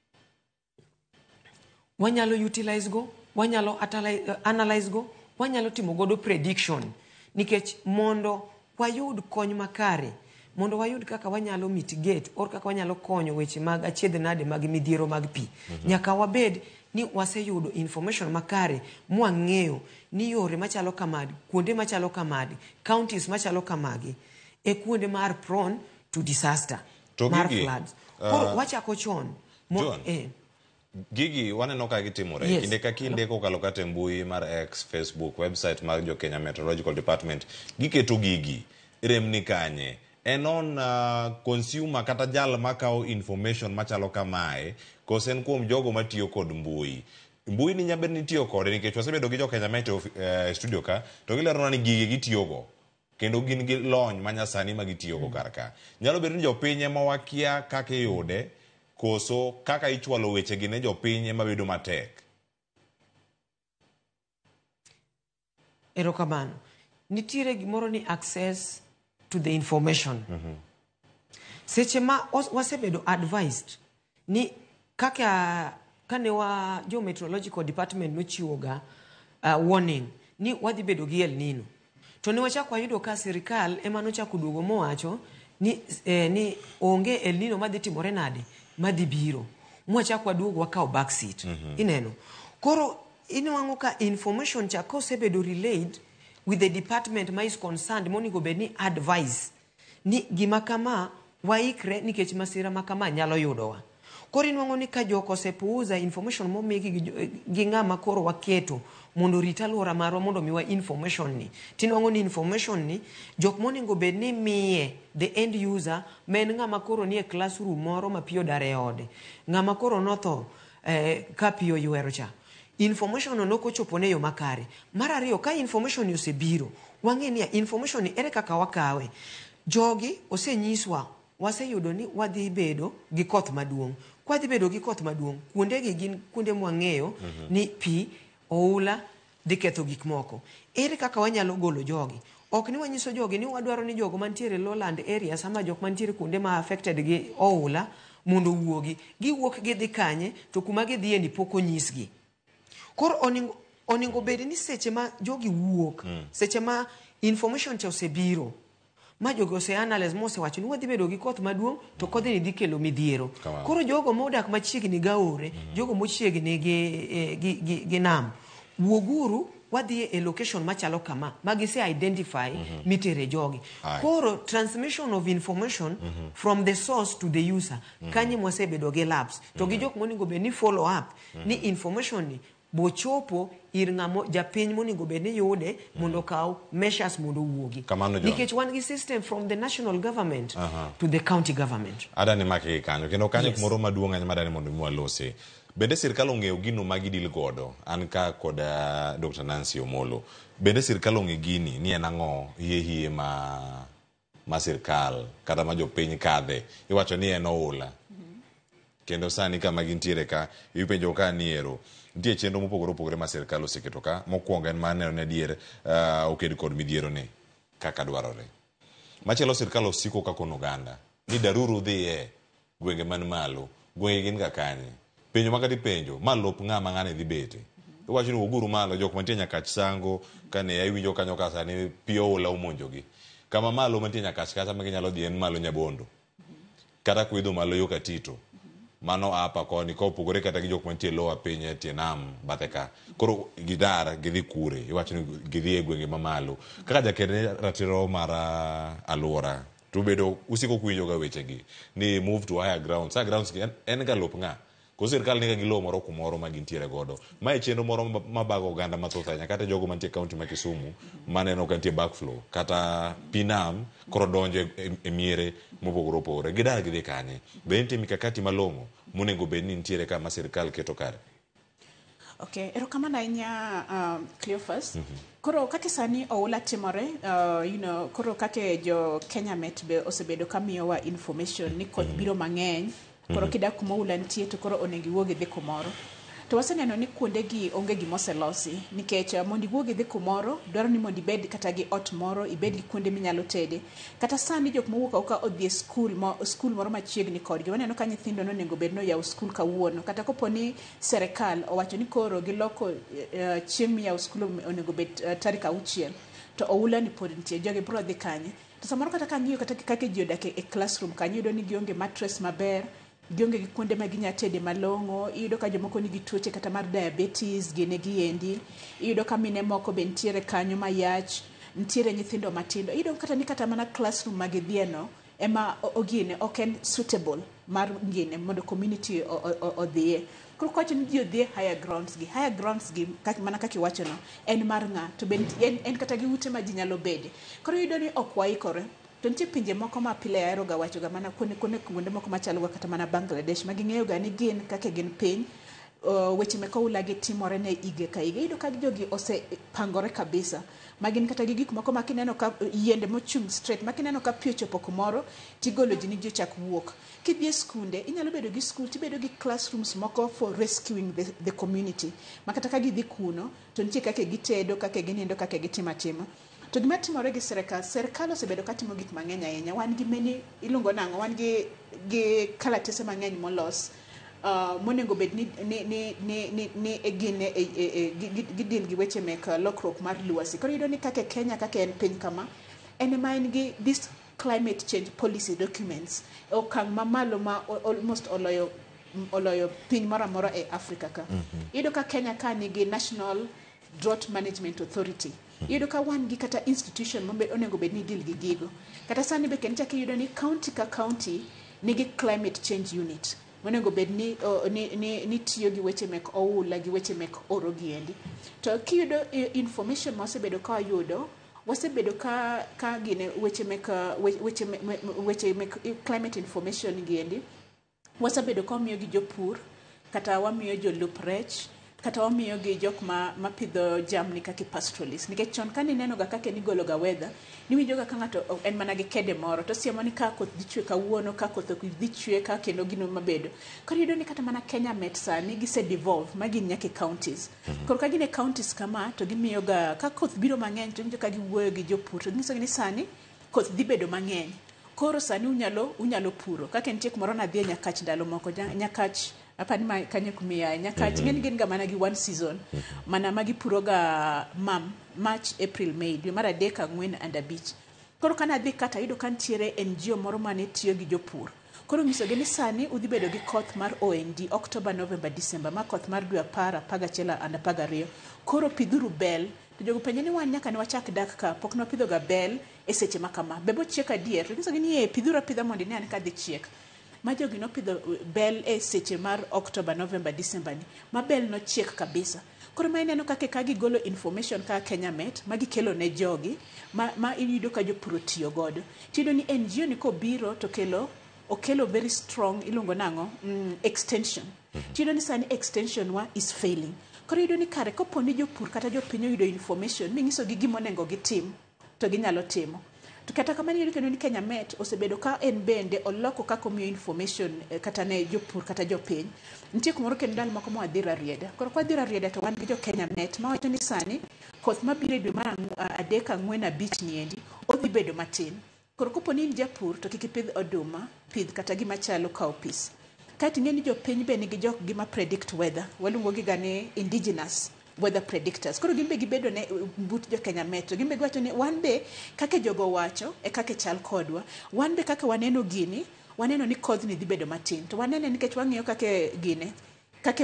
Wanyalo utilize go, wanyalo analyze go, wanyalo timo godo prediction. Nikech mondo wayud kony makare, mondo wayud kaka wanyalo mitigate or kaka wanyalo konyo weche mag achiedh nade mag midhiero mag pi. Nyaka wabed ni waseyudo information makare, mwang'eyo ni yore machalo kamadi, kuonde machalo kamadi, counties machalo kamagi, e kuonde mar prone to disaster, mar floods. Koro wachako chon. John, gigi waneno ka gitimore. Yes. Kinde ka kinde kokalo kate mbui mar X, Facebook, website mar jo Kenya Meteorological Department, giketo gigi remni kanye. Enon consumer kata jal makao information machalo kamae, kosen kuom jogo matiyo kod mbui. Mbui ni nyabed ni tiyo kode, nikech wasebedo gi jo Kenya Meteo studio ka, to gilerona ni gigi gitiyogo. Kendo gin gi lony manyasani ma gitiyogo karka. Nyalo bedo ni jopiny ma wakia kaka yude, koso kaka ichwalo weche gi ne jopiny ma bedo matek. Erokamano. Nitiere gimoro ni access to the information. Seche ma wasebedo advised ni kaka kanewa jo meteorological department nochiwoga warning ni wadhi bedo gi El Nino. To ne wachako wayudo ka sirikal ema nochako duogo mowacho ni onge El Nino madhi timore nade, madhi biro. Mwachako waduogo wakao backseat. Ineno. Koro inwang'o ka information cha kosebedo relayed with the department ma is concerned, monego bed ni advice ni gima kama waikre nikech masira ma kama nyalo yudowa. Koro inwang'o ni ka jok osepuuza information momigi gi ng'ama koro waketo mondo rit alwora marwa mondo miwa information ni. Tinwang'o ni information ni jok monego bed ni miye the end user men ng'ama koro nie classroom moro ma pi odar e ode. Ng'ama koro notho ka pi oywero cha. Information no kochopo ne yo makare. Mar ariyo, ka information osebiro, wang'e ni information ni ere kaka wakawe. Jogi osenyiswa waseyudo ni wadhi bedo gi koth maduong'. Kwa dhi bedo gi koth maduong', kuonde gi gin kuonde mwang'eyo ni pi oula dhi ketho gik moko. Ere kaka wanyalo golo jogi? Ok ni wanyiso jogi ni wadwaro ni jogo mantiere lowland area sama jok mantiere kuonde ma affected gi oula mondo wuogi. Giwuok gidhi kanye to kuma gidhiye ni pok onyisgi. Koro oningo bedi ni seche ma jogi wuok, seche ma information cha osebiro, ma jogo ose analyze mose wacho ni wadhi bedo gi koth maduong' to kodhi ni dhi kelo midhiero. Koro jogo modak machiegni gaore, jogo mochiegni gi nam, wuoguru wadhi e location machalo kama, magise identify mitere jogi. Koro transmission of information from the source to the user, kanye mwase bedo gi labs. To gi jok moningo be ni follow up, ni information ni bochopo ir ng'amo japiny monego bed ni yude mondo kaw measures mondo wuogi. Nikech wan gi system from the national government to the county government. Adani maki kanyo kendo kanyo kumoro maduong' anya madani mondo mwalose. Bende sirkal ong'eyo gino magidil godo an ka kod Dr. Nancy Omolo. Bende sirkal ong'e gini ni en ang'o hie ma sirkal kata ma jopiny kadhe iwacho ni en oula. Kendo sani kama gintiere ka ipenjo ka niero nitie chenro mopogore opogore ma sirkal oseketo ka. Mokwongo en maneno ne dier oked kod midhiero ne kaka dwarore. Machielo sirkal osiko ka kono oganda ni daruru dhiye gwenge man malo, gwenge gin ka kanye. Penjo makati penjo ma lop ng'ama ng'ane dhi bete. Iwacho ni oguru malo jok mantie Nyakach Sango kane iwinjo kanyo ka sani pi oula umonjogi. Kama malo mantie Nyakach kata ma ginyalo dhi en malo Nyabondo. Kata kuidho malo yo Katito. Mano apa koni ko pogore kata gi jok mantie lowa piny tie nam bathe ka. Koro gidar gidhi kure, iwacho ni gidhi e gwenge mamalo. Kaka jakene ratiro mar alwora to bedo usiko kuwinjo ga wechegi ni move to higher grounds. Higher grounds en ga lop ng'a. Ko sirkal ni ga gi lowo moro kumoro ma gintiere godo. Mae chenro moro mabago oganda mathoth ahinya kata jogo mantie kaunti ma Kisumu maneno ka nitie backflow kata pinam koro donjo e miere mopogore opogore. Gidar gidhi kanye. Be nitie mikakati malong'o monego bed ni nitiere ka ma sirkal keto kare? Okay, erokamano ahinya Cleophas. Koro kake sani oula timore, koro kake jo Kenya Met be osebedo kamiyowa information ni koth biro mang'eny. Koro kida kuma oula nitie to koro onego iwuog idhi kumoro. To waseneno ni kuonde gi onge gimoselosi nikech mondo iwuog idhi kumoro dwaro ni mondo ibed kata gi ot moro, ibed gi kuonde minyalo tede. Kata sani jok mowuok auka odhi e skul moro machiegni kodgi. Waneno ka nyithindo nonego bed no yaw skul kawuono. Kata kopo ni serikal owacho ni koro giloko chieng' miyaw skul onego bed tarik 6 to oula ni pod nitie, jogi biro dhi kanye. To samoro kata kang'iyo kata kaka ji odak e classroom kanyo yudo ni gionge mattress maber, gionge gi kuonde ma ginya tede malong'o. Iyudo ka jomoko nigi tuoche kata mar diabetes gine giendi. Iyudo ka mine moko be ntiere kanyo mayach, ntiere nyithindo matindo. Iyudo kata ni kata mana classroom magidhieno ema ogine ok en suitable mar ngine mondo community odhiye. Koro kwacho ni ji odhiye higher grounds gi mana kaka iwacho no en mar ng'a to ben en kata gi ute ma ji nyalo bede. Koro iyudo ni ok waikore. To nitie pinje moko ma pile aero ga wacho ga mana kuonde moko machalo ga kata mana Bangladesh ma ging'eyo ga ni gin kaka gin piny weche meko ula gi timore ne ige ka ige. Iyudo ka jogi osepangore kabisa ma gin kata gi gik moko ma kineno ka yiende mochung' straight ma kineno ka pi ochopo kumoro tigolo ji ni ji ochak wuok. Kidhi e skunde inyalo bedo gi skul tibedo gi classrooms moko for rescuing the community ma kata ka gidhi kuno to nitie kaka gitedo, kaka ginindo, kaka gitimatima. To gima timore gi sirkal osebedo katimo gik mang'eny ahinya. Wan gi meni iluongo nang'o, wan gi kalatese mang'eny molos monego bed ni gidil gi weche mek lokruok mar lwasi. Koro iyudo ni kaka Kenya kaka en piny kama en ma en gi this climate change policy documents okang' mamalo ma almost oloyo piny moro amora e Africa ka. Iyudo ka Kenya ka nigi National Drought Management Authority iyudo ka wan gi kata institution mabe onego bed ni deal gi gigo kata sani be kencha kiyudo ni county ka county nigi climate change unit monego bed ni tiyo gi weche mek oula gi weche mek oro giendi to kiyudo information ma osebedo ka yudo wasebedo ka gine weche mek climate information giendi wasebedo ka wamiyo gi jopur kata wamiyo jolup rech kata wamiyo gi jok ma pidho jamni kaka pastoralist nikech chon ka nineno ga kaka nigolo ga weather niwinjo ga ka ng'ato en mana gi kede moro to siemo ni ka koth dhi chwe kawuono ka koth ok dhi chwe ka kendo gino mabedo koro iyudo ni kata mana Kenya Met sani gise devolve ma gin nyaka counties koro ka gin e counties kama to gimiyo ga ka koth biro mang'eny to winjo ka giwuoyo gi jopur to ginyiso ni sani koth dhi bedo mang'eny koro sani unyalo puro kaka nitie kumoro nadhi e Nyakach ndalo moko Nyakach apani ma kanyo kumia Nyakach gin ga mana gi one season mana magi puro ga March April May dwe mar 3 4 and 5 koro kana dhi kata yudo kan tiere NGO moro mane tiyo gi jopur koro miso gini sani udhi bedo gi koth mar OND October November December ma koth mar dwe 10 11 and 12 koro pidhuru bel to jogo penjo ni wan nyaka ne wachak dak ka pok no pidho ga bel e seche makama bebo chiek adier miso gini pidhuru pidha mondo ne an ka dhi chiek ma jogi no pidho bel e seche mar October November December ni ma bel no chiek kabisa koro ma ineno kake ka gigolo information ka Kenya Met ma gikelo ne jogi ma iyudo ka jopur tiyo godo tido ni NGO ni ko biro to okelo very strong ilungo nango extension tido ni sani extension wa is failing koro iyudo ni kare kopo ni jopur kata jopiny yudo information mingiso gi gimonengo gitim to ginyalo timo to kata kamani yuri kendo ni Kenya Met osebedo ka en bende oloko kako miyo information kata ne jopur kata jopiny nitie kumoro kendo dal moko mo adhira rieda koro kwa adhira rieda to wan gi jo Kenya Met ma wacho ni sani koth mabiro dwe mar 3 4 5 ni endi odhi bedo matin koro kopo ni japur to kik pidh oduma pidh kata gima chalo cowpeas kati ngeni jopiny be nigi jok gima predict weather waluongo gi gane indigenous weather predictors koro gimbe gibedo ne but jo Kenya Met gimbe gwacho ni wan be kake jogo wacho e kake chal kodwa wan be kake waneno gini waneno ni koth ni dhi bedo matin to wanene nikech wang'iyo kake gine kake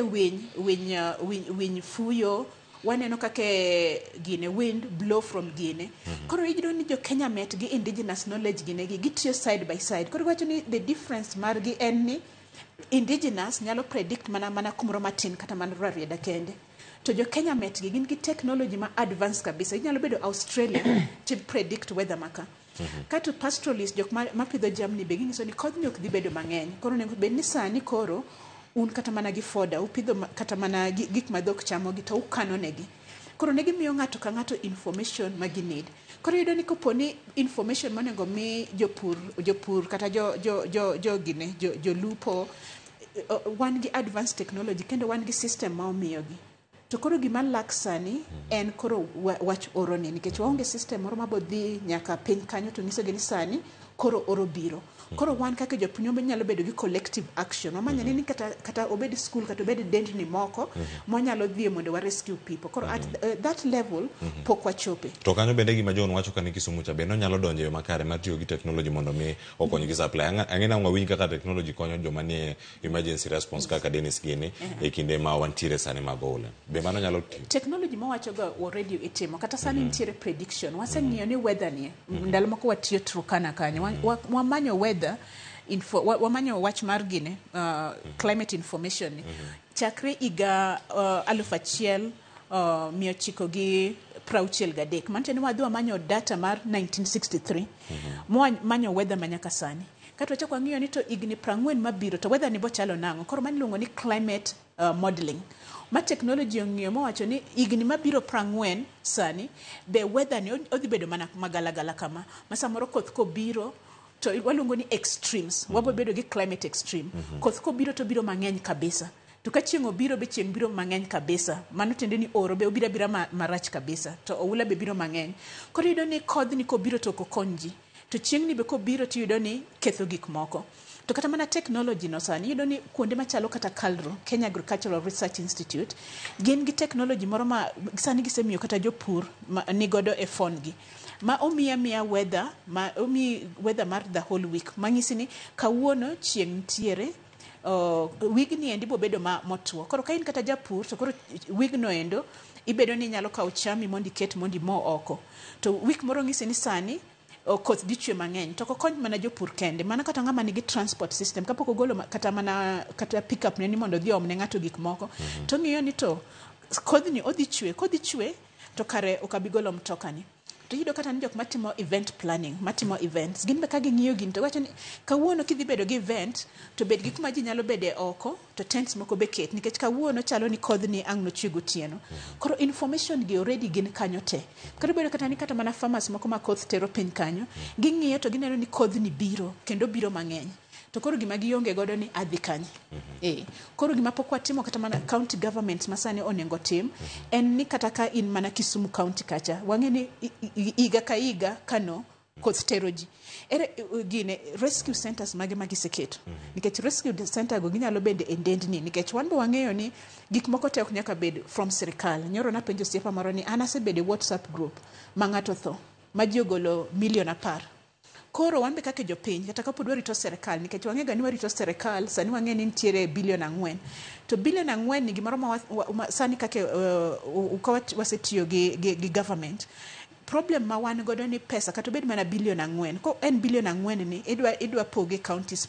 winy fuyo waneno kake gine wind blow from gine koro iyudo ni jo Kenya Met gi indigenous knowledge gine gitiyo side by side koro gwacho ni the difference margi en ni indigenous nyalo predict mana kumoro matin kata mana rarieda kende to jo Kenya Met gin gi technology ma advanced kabisa inyalo bedo Australia to predict weather maka kato pastoralist jok ma pidho jamni be ginyiso ni koth ok dhi bedo mang'eny koro nego bed ni sani koro un kata mana gi foda upidho kata mana gik ma dhok chamo gi to ukano negi koro negi miyo ng'ato ka ng'ato information ma gi need koro yudo ni kopo ni information monego mi jopur kata jo lupo wan gi advanced technology kendo wan gi system ma omiyo gi to koro gima lak sani en koro wach oro ni nikech waonge system moro mabodhi nyaka piny kanyo to nyiso gi sani koro oro biro koro wan kaka jopiny nyalo bedo gi collective action wamanya ni kata obed school kata obed dendni moko monyalo dhi mondo wa rescue people koro at that level pok wachope to kanyo bende gima John wacho kan Kisumu cha bende nyalo donjo makare mar tiyo gi technology mondo mi okony gi supply ang'ena ng'awin kaka technology konyo joma ni emergency response kaka Dennis Gini e kinde ma wantiere sani magola be mano nyalo tiyo technology ma wacho ga already itimo kata sani nitiere prediction waseng'iyo ni weather ni ndalo moko watiyo Turkana kanyo wamanyo weather wamanyo wach mar gine climate information chakre iga 1963 manche ni wadhi wamanyo data mar 1963 manyo weather manyaka sani kata wachako ng'iyo ni to igni 40 mabiro to weather ni bo chalo nango koro mani luongo ni climate modeling ma technology ong'iyo mowacho ni igni mabiro 40 sani be weather ni odhi bedo mana magalagala kama ma samoro koth ko biro to waluongo ni extremes wabo bedo gi climate extreme koth ko biro to biro mang'eny kabisa to ka chieng' obiro be chieng' biro mang'eny kabisa mano tiende ni oro be obira marach kabisa to oula be biro mang'eny koro yudo ni kodhni ko biro to kokonji to chieng' ni be ko biro to yudo ni ketho gik moko to kata mana technology no sani yudo ni kuonde machalo kata KALRO Kenya Agricultural Research Institute gin gi technology moro ma sani gisemiyo kata jopur ni godo e phone gi ma omiya weather mar the whole week mang'isi ni kawuono chieng' ntiere wig ni endi bo bedo motwo koro ka in kata japur to koro wig no endo ibedo ni nyalo kawo chami mondo iket mondo imo oko to week moro ng'isi ni sani koth dhi chwe mang'eny to kokony mana jopur kende mana kata ng'ama nigi transport system kapok ogolo kata pickup ne ni mondo dhi om ne ng'ato gik moko to ng'iyo ni to kodhni kodhi chwe to kare okabigolo mtokani to yudo kata ni jok matimo event planning matimo events gin be ka ging'iyo gin to wacho ni kawuono kidhi bedo gi event to bed gi kuma ji nyalo bede oko to tents moko be ket nikech kawuono chalo ni kodhni ang' nochwe gotieno koro information gi already gin kanyo te koro bedo kata ni kata mana farmers moko ma koth tero piny kanyo ging'iyo to gineno ni kodhni biro kendo biro mang'eny to koro gima gionge godo ni adhi kanye koro gima pok watimo kata mana county government masani onengo tim en ni kata ka in mana Kisumu county kacha wang'e ni iga ka iga kano koth tero ji gine rescue centers mage magiseketo nikech rescue center go ginyalo bende e ndendni nikech wan be wang'eyo ni gik moko te ok nyaka bed from sirikal nyoro na penjo siepa maro ni an asebede WhatsApp group ma ng'ato tho ma ji ogolo milion 10 koro wan be kaka jopiny kata kapod warito serikal nikech wang'e ga ni warito serikal sani wang'e ni nitiere bilion 4 to bilion 4 ni gimoro ma sani kaka wasetiyo gi government problem ma wan godo ni pesa kata bed mana bilion 4 ko en bilion 4 ni idwa poge counties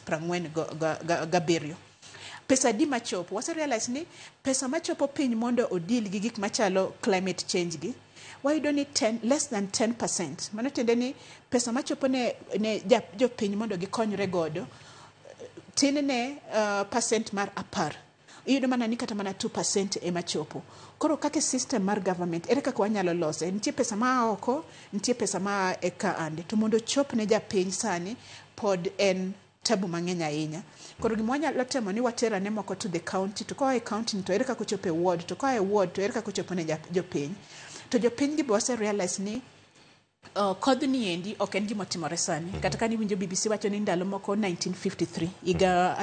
40 gabirio pesa di machopo wase realize ni pesa machopo piny mondo odil gi gik machalo climate change gi wayudo ni less than 10%. Mano tiende ni pesa machopo ne jopiny mondo gikonyre godo tin ne percent mar 10. Iyudo mana ni kata mana 2% ema chopo. Koro kake system mar government ere kaka wanyalo lose nitie pesa ma oko nitie pesa ma eka ande to mondo chop ne japiny sani pod en tabu mang'eny ahinya. Koro gima wanyalo temo ni watera ne moko to the county to kwa county to ere kaka chope ward to kwa ward to ere kaka chopo ne jopiny to jopiny gi bose realize ni kodhni endi ok en gima timore sani kata ka ni winjo BBC wacho ni ndalo moko 1953 iga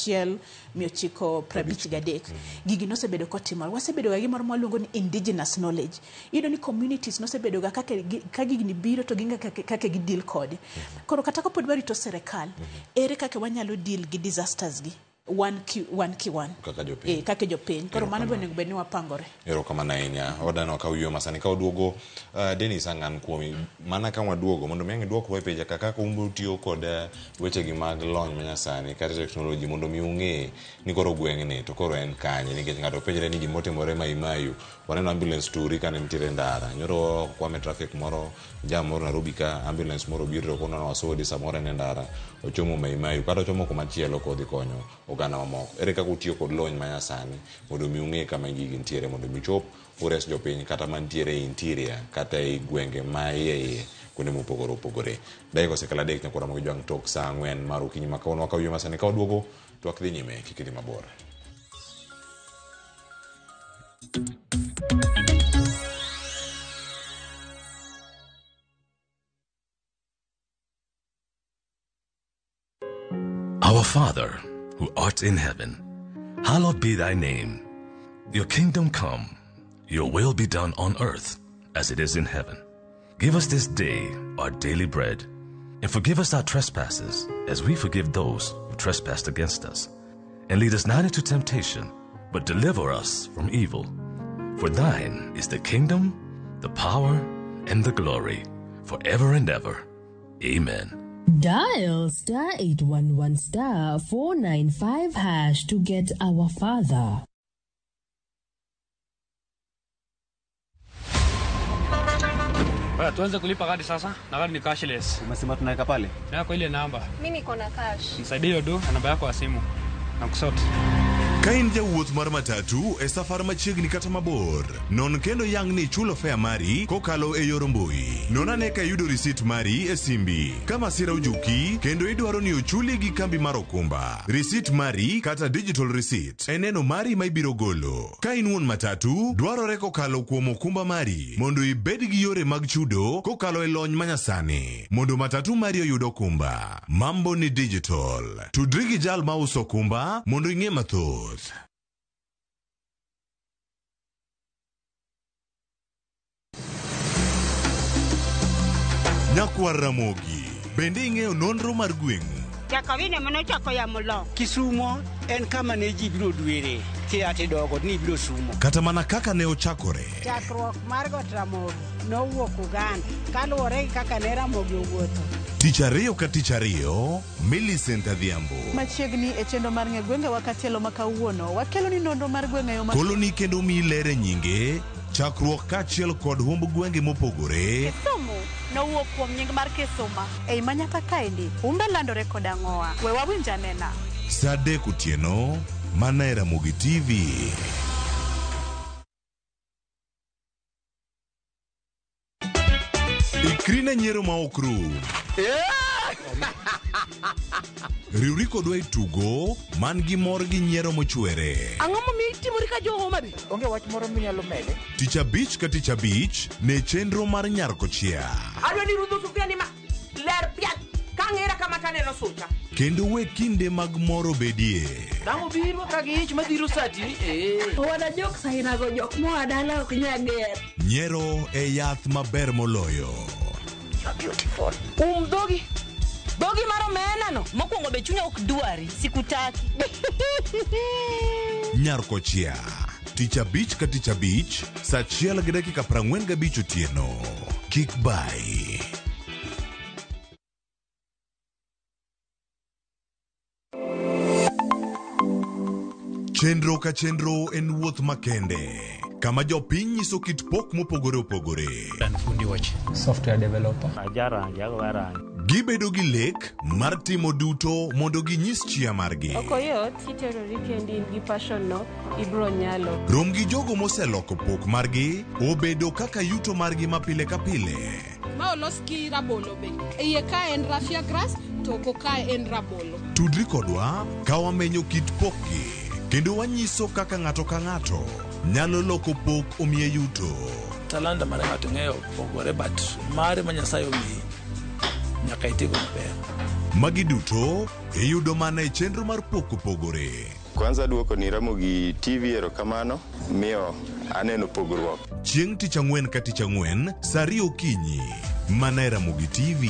1953 gigi nosebedo kotimore wasebedo ga gimoro maluongo ni indigenous knowledge iyudo ni communities nosebedo ga ka gigi ni biro to ginga kaka gi deal kode koro kata ka pod warito serikal ere kaka wanyalo deal gi disasters gi one kaka jopiny koro mano bende onego bed ni wapangore erokamano ahinya wadano ka wiyo masani ka waduogo Dennis Ang'an kuomi mana ka waduogo mondo mi duok peja kaka umutiyo kod wechegi mag lony manyasani kata technology mondo mi ung'e ni koro gweng'ni to koro en kanye nikech ng'ato penjre ni gimotimore Maimayu waneno ambulance turi kane nitiere ndara nyoro kwame traffic moro jam moro Nairobi ka ambulance moro biro kono na wasodi samoro ne ndara ochomo Maimayu kata ochomo kumachielo kodhi konyo oganda mamoko ere kaka utiyo kod lony manyasani mondo mi ung'e kama gigi nitiere mondo mi chop ures jopiny kata mantiere interior kata e gwenge ma iye kuonde mopogore opogore daiko sekala dek nyakora mo jwang tok saa 4 mar okinyi makaono wakawiyo masani ka waduogo to ak dhi nyime kik idhi mabor. Our Father, who art in heaven, hallowed be thy name. Your kingdom come, your will be done on earth as it is in heaven. Give us this day our daily bread, and forgive us our trespasses as we forgive those who trespass against us. And lead us not into temptation, but deliver us from evil. For thine is the kingdom, the power, and the glory, forever and ever. Amen. Dial *811*495# to get Our Father. Tuanze kulipa kadi sasa, na kadi ni cashless. Umesema tunaweka pale? Yako ile namba. Mimi niko na cash. Nisaidie hiyo do na namba yako ya simu. Nakusort. Kain jawuoth mar matatu e safar machiegni kata mabor. Non kendo yang ni chulo fare mari kokalo e yor mbui. Non ane ka yudo receipt mari e simbi. Kama sira ujuki kendo idwaro ni ochuli gi kambi mar okumba. Receipt mari kata digital receipt eneno mari ma ibiro golo. Ka in wuon matatu dwarore kokalo kuom okumba mari mondo ibed gi yore mag chudo kokalo e lony manyasani. Mondo matatu mari oyud okumba. Mambo ni digital. Tudri gi jal ma uso okumba mondo ing'e mathoth. Nyakwar Ramogi bende ing'eyo nonro mar gweng'u. Jakawine mano chako ya mulo. Kisumo en kama ne ji biro dwere. kia tidogo ni biro sumo. Kata mana kaka ne ochakore. Chakruok mar got Ramogi nowuok Uganda kaluwore gi kaka ne Ramogi owuotho. Tich ariyo ka tich ariyo, Millicent Adhiambo. Machiegni e chenro mar ng'e gwenge wakatielo ma kawuono, wakelo ni nonro mar gwenge yo Koloni kendo mi lere nyinge, chakruok kachiel kod humb gwenge mopogore. Kisumu nowuok kuom nying mar Kisuma. Ei manyaka kaendi, humbe landore kod ang'owa. We wawinj anena. Sa adek otieno, mana e Ramogi TV. Ikrine nyiero ma ok rum. Riwri kodwa e tugo man gi mor gi nyiero mochwere. Ang'o momiyo itimori ka jo Homa Bay? Onge wach moro minyalo mede. Tich abich ka tich abich ne chenro mar Nyarko Chia. Adwa ni rudho sufria ni ma ler piat ka ng'era kama taneno sucha. Kendo we kinde mag moro bedie. Dang'o biro ka gi ich madhiro sati. Owada jok sahinago jok moa dala ok nyager. Nyiero e yath maber moloyo. Beautiful. Dhogi. Dhogi maro menano. Mokwongo be chunya ok dwari. Sikutaki. Nyarko Chia. Tich abich ka tich abich, sa 1:45 otieno. Kik bai. Chenro ka chenro en wuoth makende. Kama jopiny nyiso kit pok mopogore opogore. Fundi watch. Software developer. Gibedo gi lek mar timo duto mondo ginyis chia margi. Okoyot kiterori kendi in gi passion no ibro nyalo. Rom gi jogo moseloko pok margi obedo kaka yuto margi mapile ka pile. Ma olos gi rabolo be. Iye ka en raffia grass to oko ka en rabolo. Tudri kodwa ka wamenyo kit pokgi kendo wanyiso kaka ng'ato ka ng'ato nyalo loko pok omiye yuto. Talanta mare ng'ato ng'eyo pogore but mare ma Nyasaye omiyi nyaka itigo maber. Magi duto iyudo mana e chenro mar pok opogore. Kwanza duoko ni Ramogi TV erokamano miyo aneno pogruok. Chieng' tich ang'wen ka tich ang'wen, sa 2 okinyi, mana e Ramogi TV.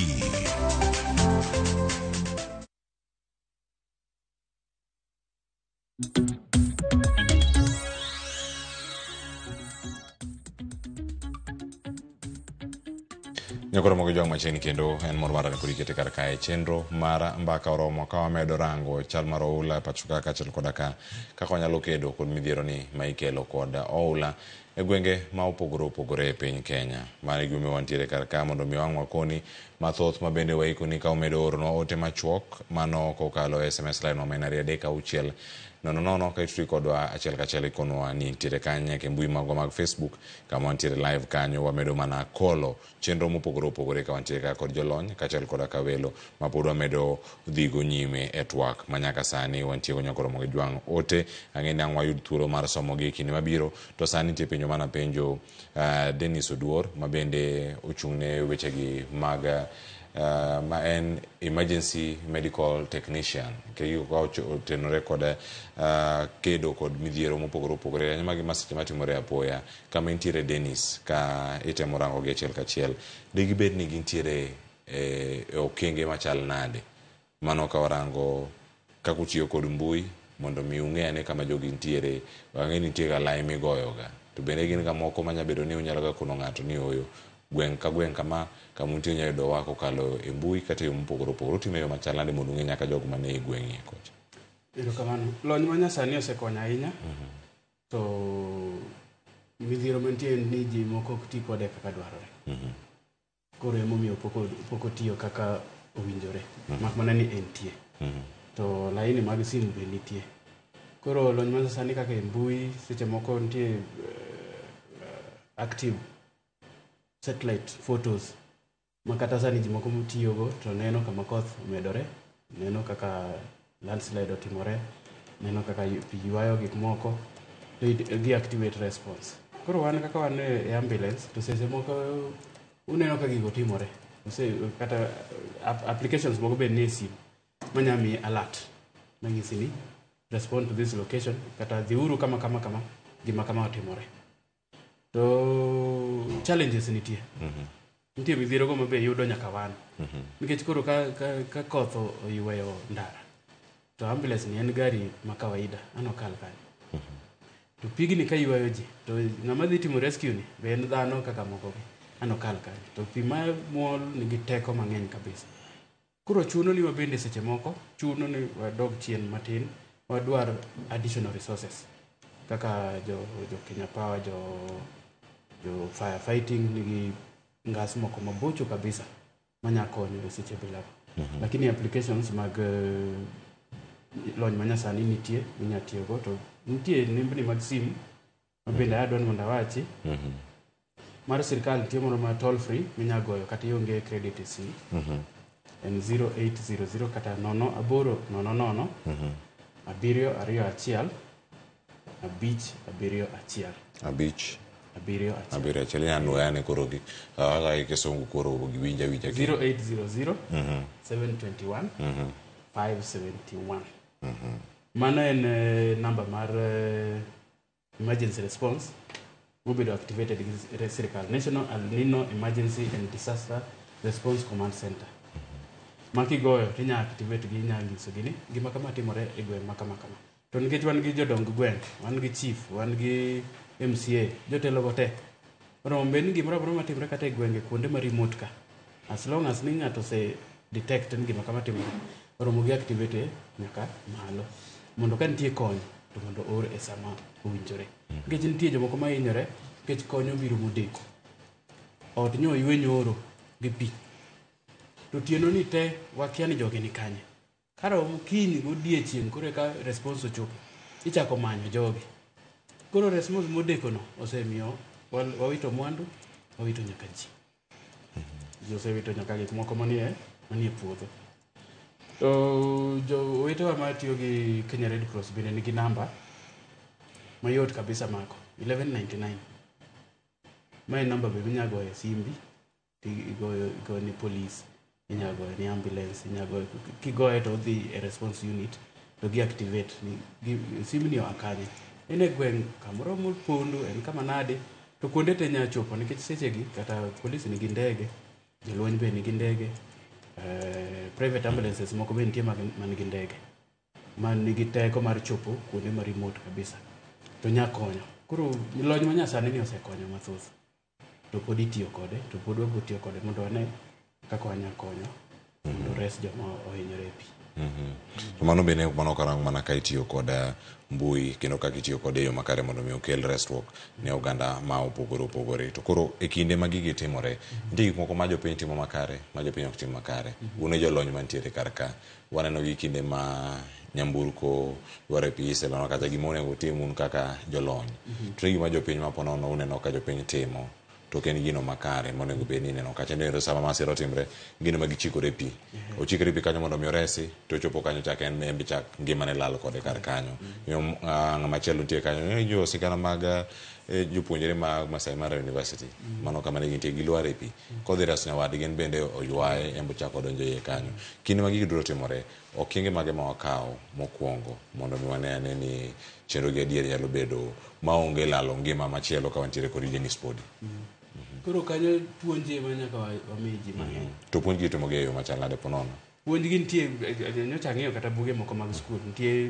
Nyakoro mogo jong machiegni kendo en mor mara ni podi kete kar kae chenro mar mbaka oromo ka wamedo rango chal mar oula pachuka kachiel koda kaka wanyalo kedo kod midhiero ni ma ikelo kod oula e gwenge ma opogore opogore e piny Kenya. Mane gume wantiere kar ka mondo mi wang' wakoni mathoth ma bende waikoni ka umedo ornwa ote machuok mano kokalo SMS line wa maenari 3 nono ka ituri kodwa achiel kachiel ikonwa ni ntiere kanye ke mbui magwa mag Facebook kama wantiere live kanyo wamedo mana kolo chenro mopogore opogore ka wantiere ka kod jolony kachiel koda ka welo ma pod wamedo dhigo nyime e twak manyaka sani wantiere nyakoro mogo jwang' ote ang'eni ang' wayud thuolo mar somo gi kinde mabiro to sani nitie penjo mana penjo Dennis Oduor ma bende ochung'ne wechegi mag ma en emergency medical technician ke ko tenore kod kedo kod midhiero mopogore opogore magi masiche matimore apoya kama intiere Dennis ka itemo rango gi achiel kachiel digi bed ni gintiere e okenge machal nade mano ka warango kako tiyo kod mbui mondo mi ung'ene kama jogi ntiere wang'eni nitie ga lai migoyoga to bende gin ga moko manya bedo ni unyalo ga kono ng'ato ni oyo gweng' ka gweng' kama kamunti nya yudo wako kalo e mbui kata yo mopogore opogore time yo machal nade mondo ung'e nyaka jogo mane e gweng'ie kocha. Erokamano. Lony ma nyasani osekonyo ahinya. To midhiero mantie ni ji moko ok ti kode kaka dwarore. Koro emomiyo pok otiyo kaka owinjore. Mak mana ni entie. To laini mag simu be nitie. Koro lony ma nyasani kaka e mbui seche moko nitie active satellite photos makata sani ji moko mutiyogo to neno kama koth omedore, neno kaka landslide otimore, neno kaka pi ywayo gik moko, to gi activate response. Koro wan kaka wan e ambulance to seche moko uneno ka gigo timore. Kata applications moko be nie simu manya mi alert manyisi ni respond to this location kata dhiuru kama gima kama otimore. To challenges nitie. Nitie midhiero go mabe yudo nyaka wan. Nikech koro ka koth oyweyo ndara. To ambulance ni en gari ma kawaida, ano kal kanyo. to pigni ka ywayo ji to ng'ama dhi timo rescue ni be en dhano kaka moko ano kal kanyo to pi ma muol nigi teko mang'eny kabisa. Koro chuno ni wabende seche moko chuno ni wadog chien matin, wadwar additional resources kaka jo Kenya Power, jo firefighting nigi ngas moko mabocho kabisa manya konyo e seche bilako. Lakini applications mag lony manyasani nitie minya tiyogo, to nitie nembni mag simu mabende adwa ni mondo awachi. Mar sirkal nitie moro ma toll free minya goyo kata ionge credit e simu. En 0800 kata 0800 721 571 abiriyo achiel koro gi kisungu koro giwinja 0800 721 571. Mano en namba mar emergency response mobedo activated gi sirkal, National El Nino Emergency and Disaster Response Command Center. Makigoyo tinya activate gi, inya nyiso gini gima kama timore e gweng' makama. To nikech wan gi jodong gweng', wan gi chief, wan gi MCA, jotelo go te, rombe ni gimoro amora matimore kata e gwenge kuonde ma remote ka, as long as ni ng'ato se detect ni gima kama timore, romo gi activate nyaka malo mondo ka nitie kony to mondo or e sama owinjore. Nikech nitie jomoko ma hinyore nikech kony obiro modeko, ot nyo ywe nyoro gi pi, to tieno ni te wakia ni jogi ni kanye. Karo kiny godiechieng' koro ka response ochopo, ichako manyo jogi. Koro response modeko no osemiyo wawito mwandu, wawito nyaka ji. Ji osewito nyaka gik moko manie puodho. To jo wetewa ma tiyo gi Kenya Red Cross bende nigi namba mayot kabisa mako 1199. Mae namba be minya goyo e simbi, igoyo ni police, inya goyo ni ambulance, inya goyo kigoyo to dhi e response unit to gi activate ni simbi ni akanye. Ene gweng' kamoro mopondo en kama nade, to kuonde te nya chopo nikech seche gi kata police nigi ndege, jolweny be nigi ndege, private ambulances moko be nitie man nigi ndege man nigi teko mar chopo kuonde ma remote kabisa to nya konyo. Koro lony manyasani ni osekonyo mathoth, to pod itiyo kode, to pod wabiro tiyo kode mondo wane kaka wanya konyo mondo res joma ohinyore e pi. Mano bende mano karang mana ka itiyo kod mbui kendo kaka itiyo kod yo makare mondo mi okel resruok ne oganda ma opogore. To koro e kinde ma gigi timore, nitie gik moko ma jopiny timo makare, ma jopiny ok tim makare. Une jolony mantiere kar ka, waneno gi kinde ma nyamburko dware pi iselano kata gima onego tim un kaka jolony. To gima jopiny ma ponono uneno ka jopiny timo, to ken gino makare monego bed ni ineno kacha neno sama masira timre, gino ma gichikore pi. Ochikore pi kanyo mondo mi oresi, to chopo kanyo chak en embe chak ngimane lal kode kar kanyo. Ng'ama chielo nitie kanyo, jo sigana mag jopuonjre mag Masai Mara University, mano kama ne gintie gilwar e pi. Kodhi res nyawadgi en bende oywaye, embe chak odonjo iye kanyo. Kinde ma gigi duro timore, okenge mage ma wakawo mokwongo mondo mi wane ane ni chenro gi adier nyalo bedo maonge lalo ngima machielo ka wantiere kod Dennis Podi. Koro kanyo puonje ma nyaka wami ji mang'eny. To puonj gi timo gi e yo machal nade ponono? Puonj gi nitie, nyocha ang'eyo kata buge moko mag skul, nitie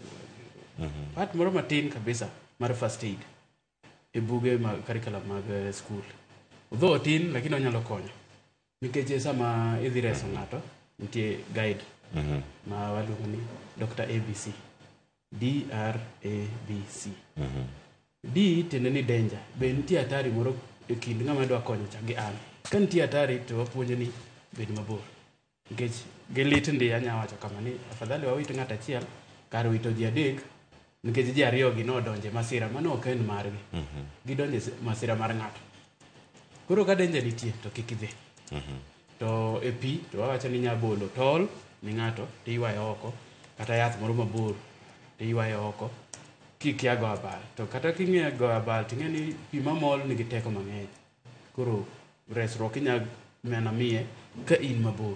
part moro matin kabisa mar first aid e buge mag curriculum mag skul. Odho tin lakini onyalo konyo. Nikech sama idhi reso ng'ato, nitie guide ma waluongo ni Dr. ABC. DRABC. D tiende ni danger. Be nitie hatari moro e kind ng'ama dwa konyo cha gi an. Ka nitie hatari to wapuonjo ni bed mabor. Nikech gilit ndi anya wacho kama ni afadhali wawit ng'ato achiel kar wito ji adek, nikech ji ariyo gi nodonje masira mano ok en margi. Gidonje masira mar ng'ato. Koro ka danger nitie to kik idhi. To e pi to wawacho ni nya bolo tol ni ng'ato to iywayo oko, kata yath moro mabor to iywayo oko kikia go abal. To kata king'e go abal ting'e ni pi mamol nigi teko mang'eny. Koro resruok inya mana miye ka in mabor.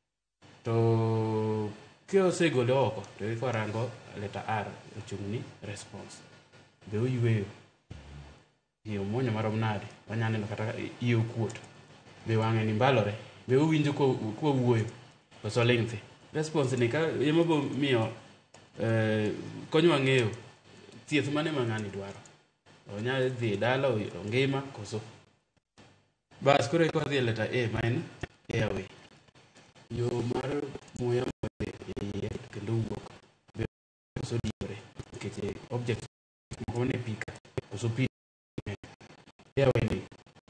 To kosegole oko to ikarango letter R ochung' ni response. Be oyweyo iyo monyo marom nade, wanya neno kata iyo kuot, be wang'e ni mbalore, be owinjo kwa wuoyo koso leng'thi. Response ni ka ema bo miyo konyo wang'eyo thieth mane ma ng'ani dwaro. Onya dhi dala ngima koso. Bas koro iko dhi leta A ma en airway. Yo mar muya e kendo wuok koso diore nikech object moko ne pika koso pi airway ni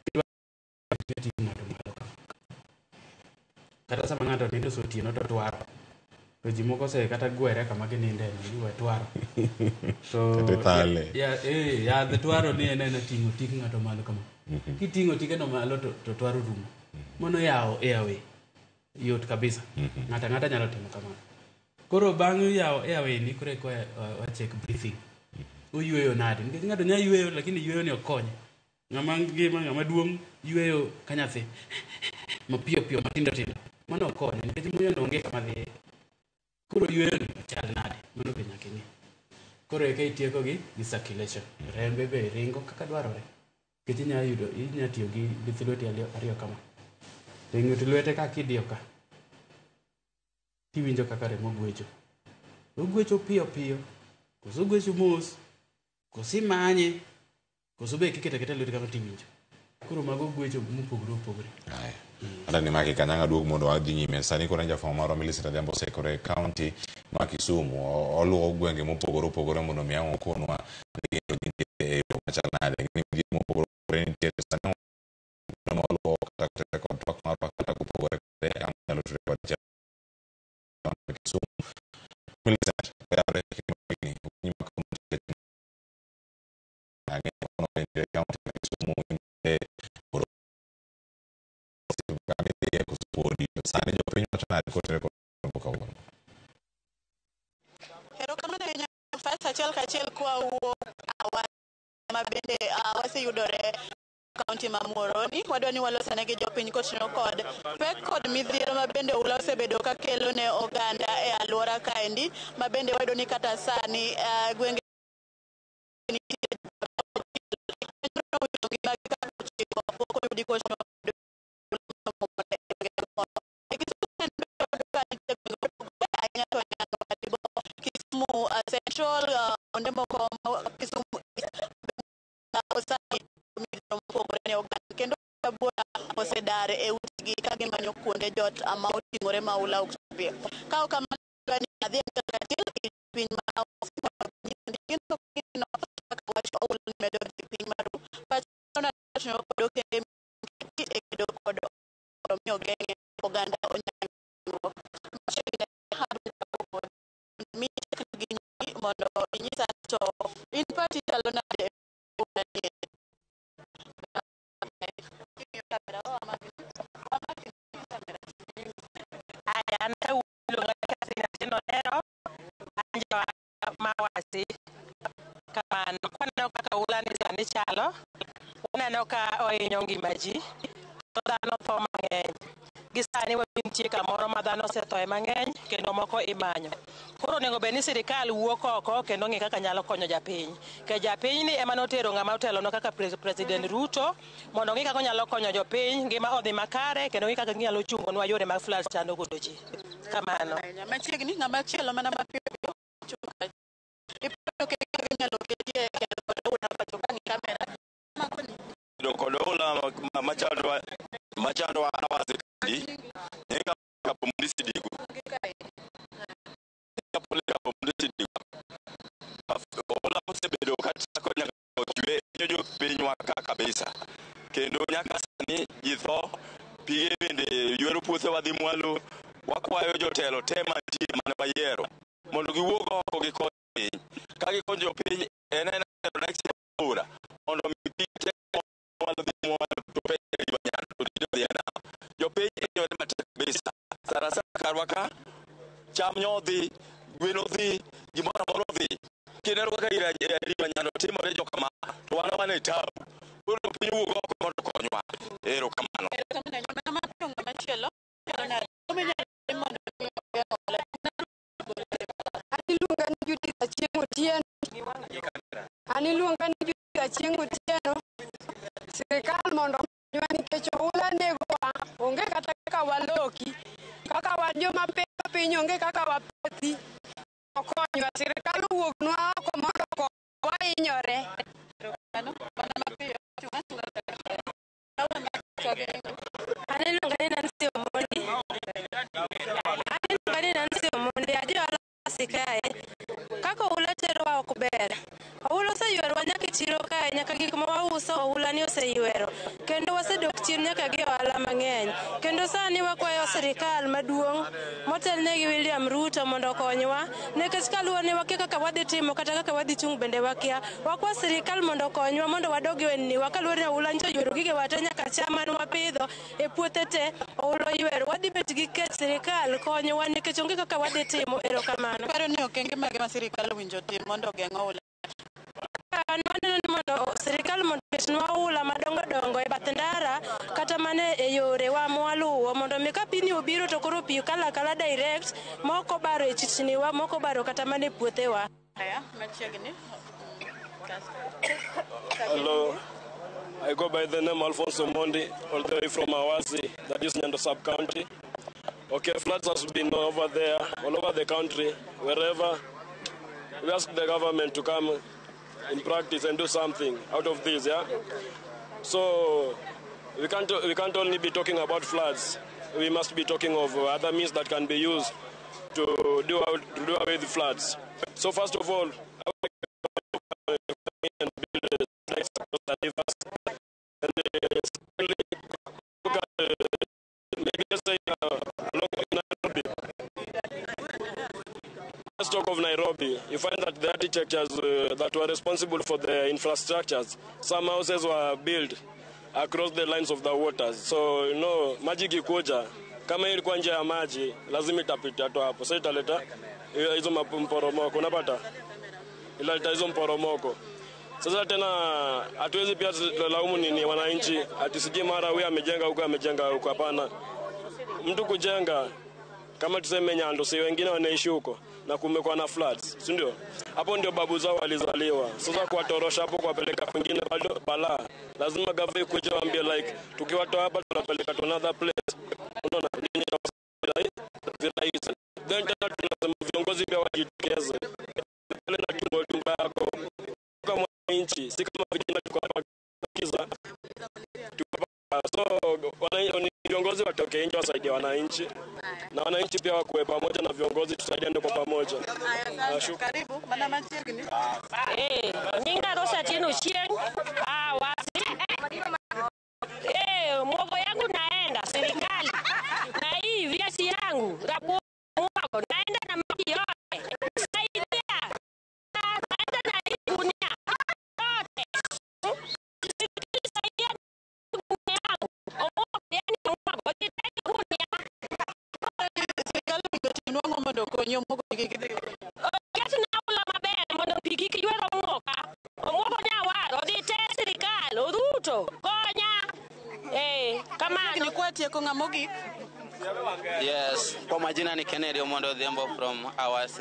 kata sama ng'ato nindo so tieno to twaro to ji moko se kata gwere kama gininde ni we twaro so ya the twaro ni en tingo tik ng'ato malo kama kitingo tikeno malo to twaro rumo mono yao airway yot kabisa ng'ata nyalo timo kamano. Koro bang' yao airway ni kore ko wa check breathing uyueyo nade nikech ng'ato nya yueyo lakini yueyo ni okonye ng'ama ngima ng'ama duong' yueyo kanyathi mapiyo piyo matindo tindo mano okonye nikech muya no onge kama dhi. Koro yueyo ni chal nade mano be nyaka ing'e. Koro eka itieko gi circulation rembe be ringo kaka dwarore nikech inya tiyo gi lith lweti ariyo kama ng'ut lwete ka kidiyo ka tiwinjo kaka remo gwecho ogwecho piyo piyo koso gwecho mos koso imanye koso be kikete lweti kama tiwinjo. Koro mago gwecho mopogore. Ata ni maki kanyanga duog mondo wadhi nyime sani koro nja fama maro Millicent Adhiambo sekore county ma Kisumu oluwo gwenge mopogore mondo mi ang' okonwa e yo machal nade ni mopogore nitie sani no oluwo kata kod twak mar kata kupogore ang' nyalo tude kod Kisumu. Millicent kare ni nyima county ang'e kono e county Kisumu sani jopiny wacho kotere kod Erokamano ahinya Fas achiel kachiel kwa wuok mabende waseyudore kaunti ma Muhoroni wadwa ni walosane gi jopiny kochno kod pek kod midhiero mabende osebedo ka kelo ne oganda e alwora kaendi mabende wayudo ni kata sani gwenge Central onde moko Kisumu kendo bura osedare e utigi ka gimanyo kuonde jot ama oting'ore maula okpie ka okamano ni adhi katil piny ma medo piny maru pachona kod miyo geng'e oganda onyango mondo inyisa to in party talo nade Ayan ka ulo kasi natin pero anjo mawasi kamano kwano kakaulan ni chalo wanano ka oinyo ngimaji to dhano tho mang'eny gisani wabintie kamoro ma dhano osethoe mang'eny kendo moko imanyo. Koro onego bed ni sirikal wuok oko kendo ng'i kaka nyalo konyo japiny. Ke japiny ni ema notero ng'ama otelono kaka President Ruto mondo ng'i kaka onyalo konyo jopiny ngima odhi makare kendo ng'i kaka ginyalo chungonwa yore mag flash chando godo ji. Kamano. Machiegni ng'ama chielo mana mapiyo chunga. Iparo ke nyalo ketie kendo una pacho kangi kamera. Dokodola machando wa wazikadi nenga kapumulisi digu kapuleka pumulisi digu ola musebedo kata konya ojwe nyojo pinywa ka kabisa kendo nyaka sani jitho pige bende ywero puothe wadhi mwalo wakwayo jotelo tema tie mane wayiero mondo giwuog oko gikonyo ka gikonyo piny en next ora mondo mipite mwalo dhi mwalo to peye jibanyano to didiana jo piny yore matek kabisa sarasa karwaka cham nyodhi gweno dhi gimoro moro dhi kinero kaka ira jibanyano timore jo kama to wana e tabu koro piny wuok oko mondo konywa erokamano machielo Aniluonga ni Judith Achieng' Otieno sirikal mondo nikech oula negowa onge kata kaka waloki kaka wan joma piny onge kaka wapethi okonywa sirikal owuoknwa oko mondo okonywa kae nyaka gik ma wauso oula ni oseywero kendo wasedok chien nyaka gi ohala mang'eny kendo sani wakwayo sirikal maduong' motelne gi William Ruto mondo okonywa nikech kaluwore ni wakia kaka wadhi timo kata kaka wadhi chung' bende wakia wakwa sirikal mondo okonywa mondo wadog wenniwa kaluwore ni oula nyicha oywero gige wate nyaka cham mane wapidho e puothe te oula oywero wadhi bet gi kech sirikal konyowa nikech onge kaka wadhi timo. Erokamano. Paro ni okenge mage ma sirikal winjo tim mondo geng'o oula. Waneno ni mondo sirikal mondo oketnwa oula madongo dongo e bath ndara kata mane e yore wa mwaluwo mondo mi ka pini obiro to koro pi kala kala direct moko baro e chichniwa moko baro kata mane e puothewa. Machiegni. Hello, I go by the name Alfonso Mondi, all the way from Awasi, that is Nyando sub-county. Okay, floods has been over there, all over the country, wherever. We ask the government to come in practice and do something out of this, yeah? So we can't only be talking about floods. We must be talking of other means that can be used to do away with floods. So first of all, and build rivers, and secondly, look at maybe let's say Nairobi. Let's talk of Nairobi. You find that the architectures that were responsible for the infrastructures, some houses were built across the lines of the waters. So, you know, maji kikuja, kama ilikuwa nje ya maji, lazima itapita tu hapo. Sasa italeta hizo mporomoko, unapata? Italeta hizo mporomoko. Sasa tena hatuwezi pia laumu nini wananchi ati sije mara huyu amejenga huko hapana. Mtu kujenga kama tuseme Nyando, si wengine wanaishi huko na kumekuwa na floods, si ndio? Hapo ndio babu zao walizaliwa. Sasa kuwatorosha hapo kuwapeleka kwingine bado balaa. Lazima gavana kuja waambie like tukiwatoa hapa tunapeleka to another place. Unaona? Then tena tunasema viongozi pia wajitokeze. Pale na tumbo yako kama nchi, si kama vijana tuko hapa kiza. So viongozi watoke nje wasaidie wananchi na wananchi pia wakuwe pamoja na viongozi tusaidiane kwa pamoja. Karibu mana machiegni. Nyinga Rosa Tieno Chieng. Wasi. Mwogo yangu naenda serikali. Na hii viazi yangu rabu mwako naenda na maji yote. Saidia. Naenda na hii gunia. Yes, kwa majina ni Kennedy Omondo Odhiambo from Awasi.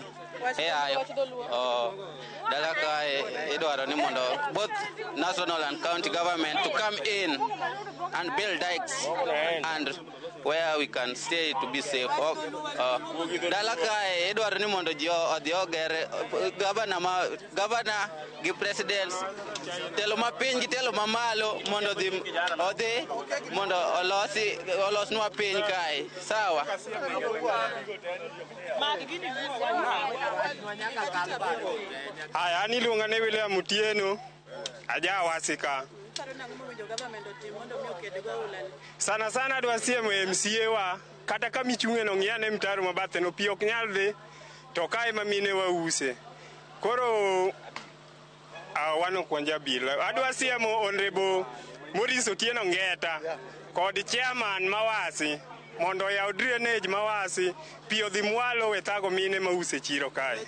Dalaka idwaro ni mondo both national and county government to come in and build dikes and where we can stay to be safe. Dalaka idwaro ni mondo ji odhi ogere governor gi presidents telo mapiny gi telo mamalo mondo odhi mondo olosnwa piny kae. Sawa. Haya, ani luonga ne William Mutieno, aja Awasi ka. Sana sana dwa siemo MCA wa kata kama ichunge no ng'iane mtaro mabathe no pi ok nyal dhi to kae mamine wa use. Koro wano kwanja bila. Adwa siemo Honorable Maurice Otieno Ngeta kod chairman Mawasi mondo yaw drainage Mawasi pi odhi mwalo wethago mine mause chiro kae.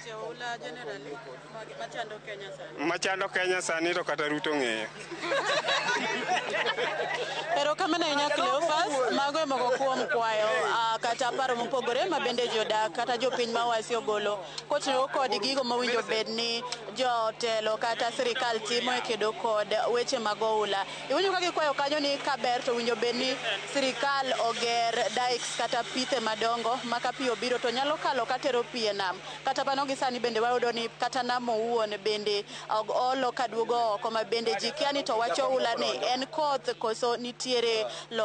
Machando Kenya sani to kata Ruto ng'eyo. Erokamano ahinya Cleophas, mago moko kuom kwayo kata paro mopogore mabende jodak kata jopiny Mawasi ogolo kotenore kod gigo mawinjo bed ni jotelo kata sirikal timo e kedo kod weche mag oula. Iwinjo ka gikwayo kanyo ni kaber to winjo bed ni sirikal oger dikes kata pithe madongo maka pi obiro to nyalo kalo katero pi e nam. Kata bano gi sani bende wayudo ni kata nam owuon bende olo kaduogo oko ma bende ji kia ni to wacho oula ni en koth koso nitiere lokruok e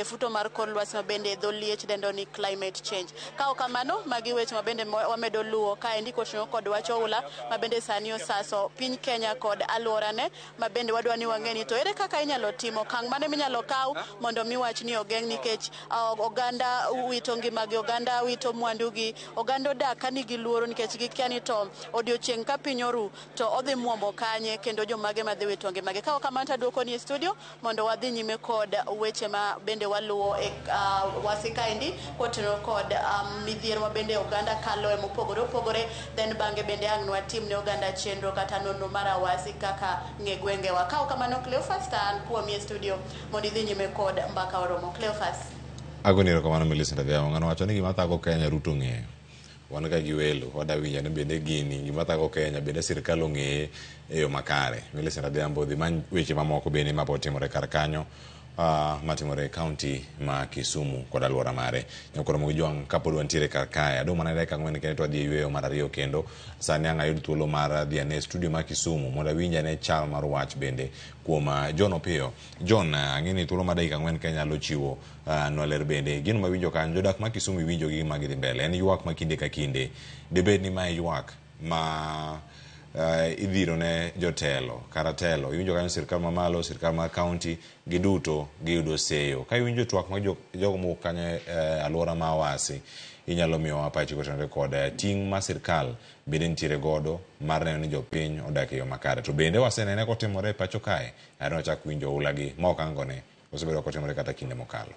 futo mar kor lwasi mabende dho liech dendo ni climate change. Kao kamano magi weche mabende wamedo luwo kaendi koting'o kod wach oula mabende sani osaso piny Kenya kod alworane mabende wadwa ni wang'eni to ere kaka inyalo timo okang' mane minyalo kaw mondo mi wach ni ogeng' nikech oganda wito ngimagi, oganda wito mwandugi, oganda odak ka nigi luoro nikech gikia ni to odiochieng' ka piny oru to odhi muomo kanye kendo jomage madhi wito ngimagi. Kao kamano taduoko ni e studio mondo wadhi nyime kod weche ma bende waluwo e wasi kaendi koting'o kod midhiero mabende oganda kalo e mopogore opogore, then bange bende ang' nwatim ne oganda chenro kata nonro mar awasi kaka ng'e gwengewa. Kao kamano Cleophas tan kuomi e studio mondo idhi nyime kod mbaka oromo. Cleophas. Agoni erokamano Millicent Adhiambo. Ng'ano wacho ni gima thago Kenya Ruto ng'eyo. Wan ka gi welo wadawinja ni bende gini gima thago Kenya bende sirkal ong'eye e yo makare. Millicent Adhiambo dhi many weche mamoko bende mapotimore kar kanyo matimore e kaunti ma Kisumu kod alwora mare. Nyakoro mo jwang kapod wantiere kar kae ado mana dakika 4 kendo wadhi yweyo mar ariyo kendo sani ang' ayud thuolo mar dhi ane studio ma Kisumu mondo awinja ne chal mar wach bende kuom John Opiyo. John, ang'eni thuolo mar dakika 4 Kenya nyalo chiwo noler bende gino mawinjo kanyo jodak ma Kisumu winjo gi ma gidhi mbele en ywak ma kinde ka kinde debed ni ma ywak ma idhiro ne jotelo karatelo iwinjo kanyo sirkal mamalo sirkal mar county giduto giyudo seyo ka iwinjo twak ma jogo mowuok kanyo alwora ma wasi inyalo miyo apachi kotenore kod ting' ma sirkal bende nitiere godo mar neno ni jopiny odak e yo makare to bende wasenene kotimore pacho kae ayano achak winjo ulagi ma ok angone osebedo kotimore kata kinde mokalo.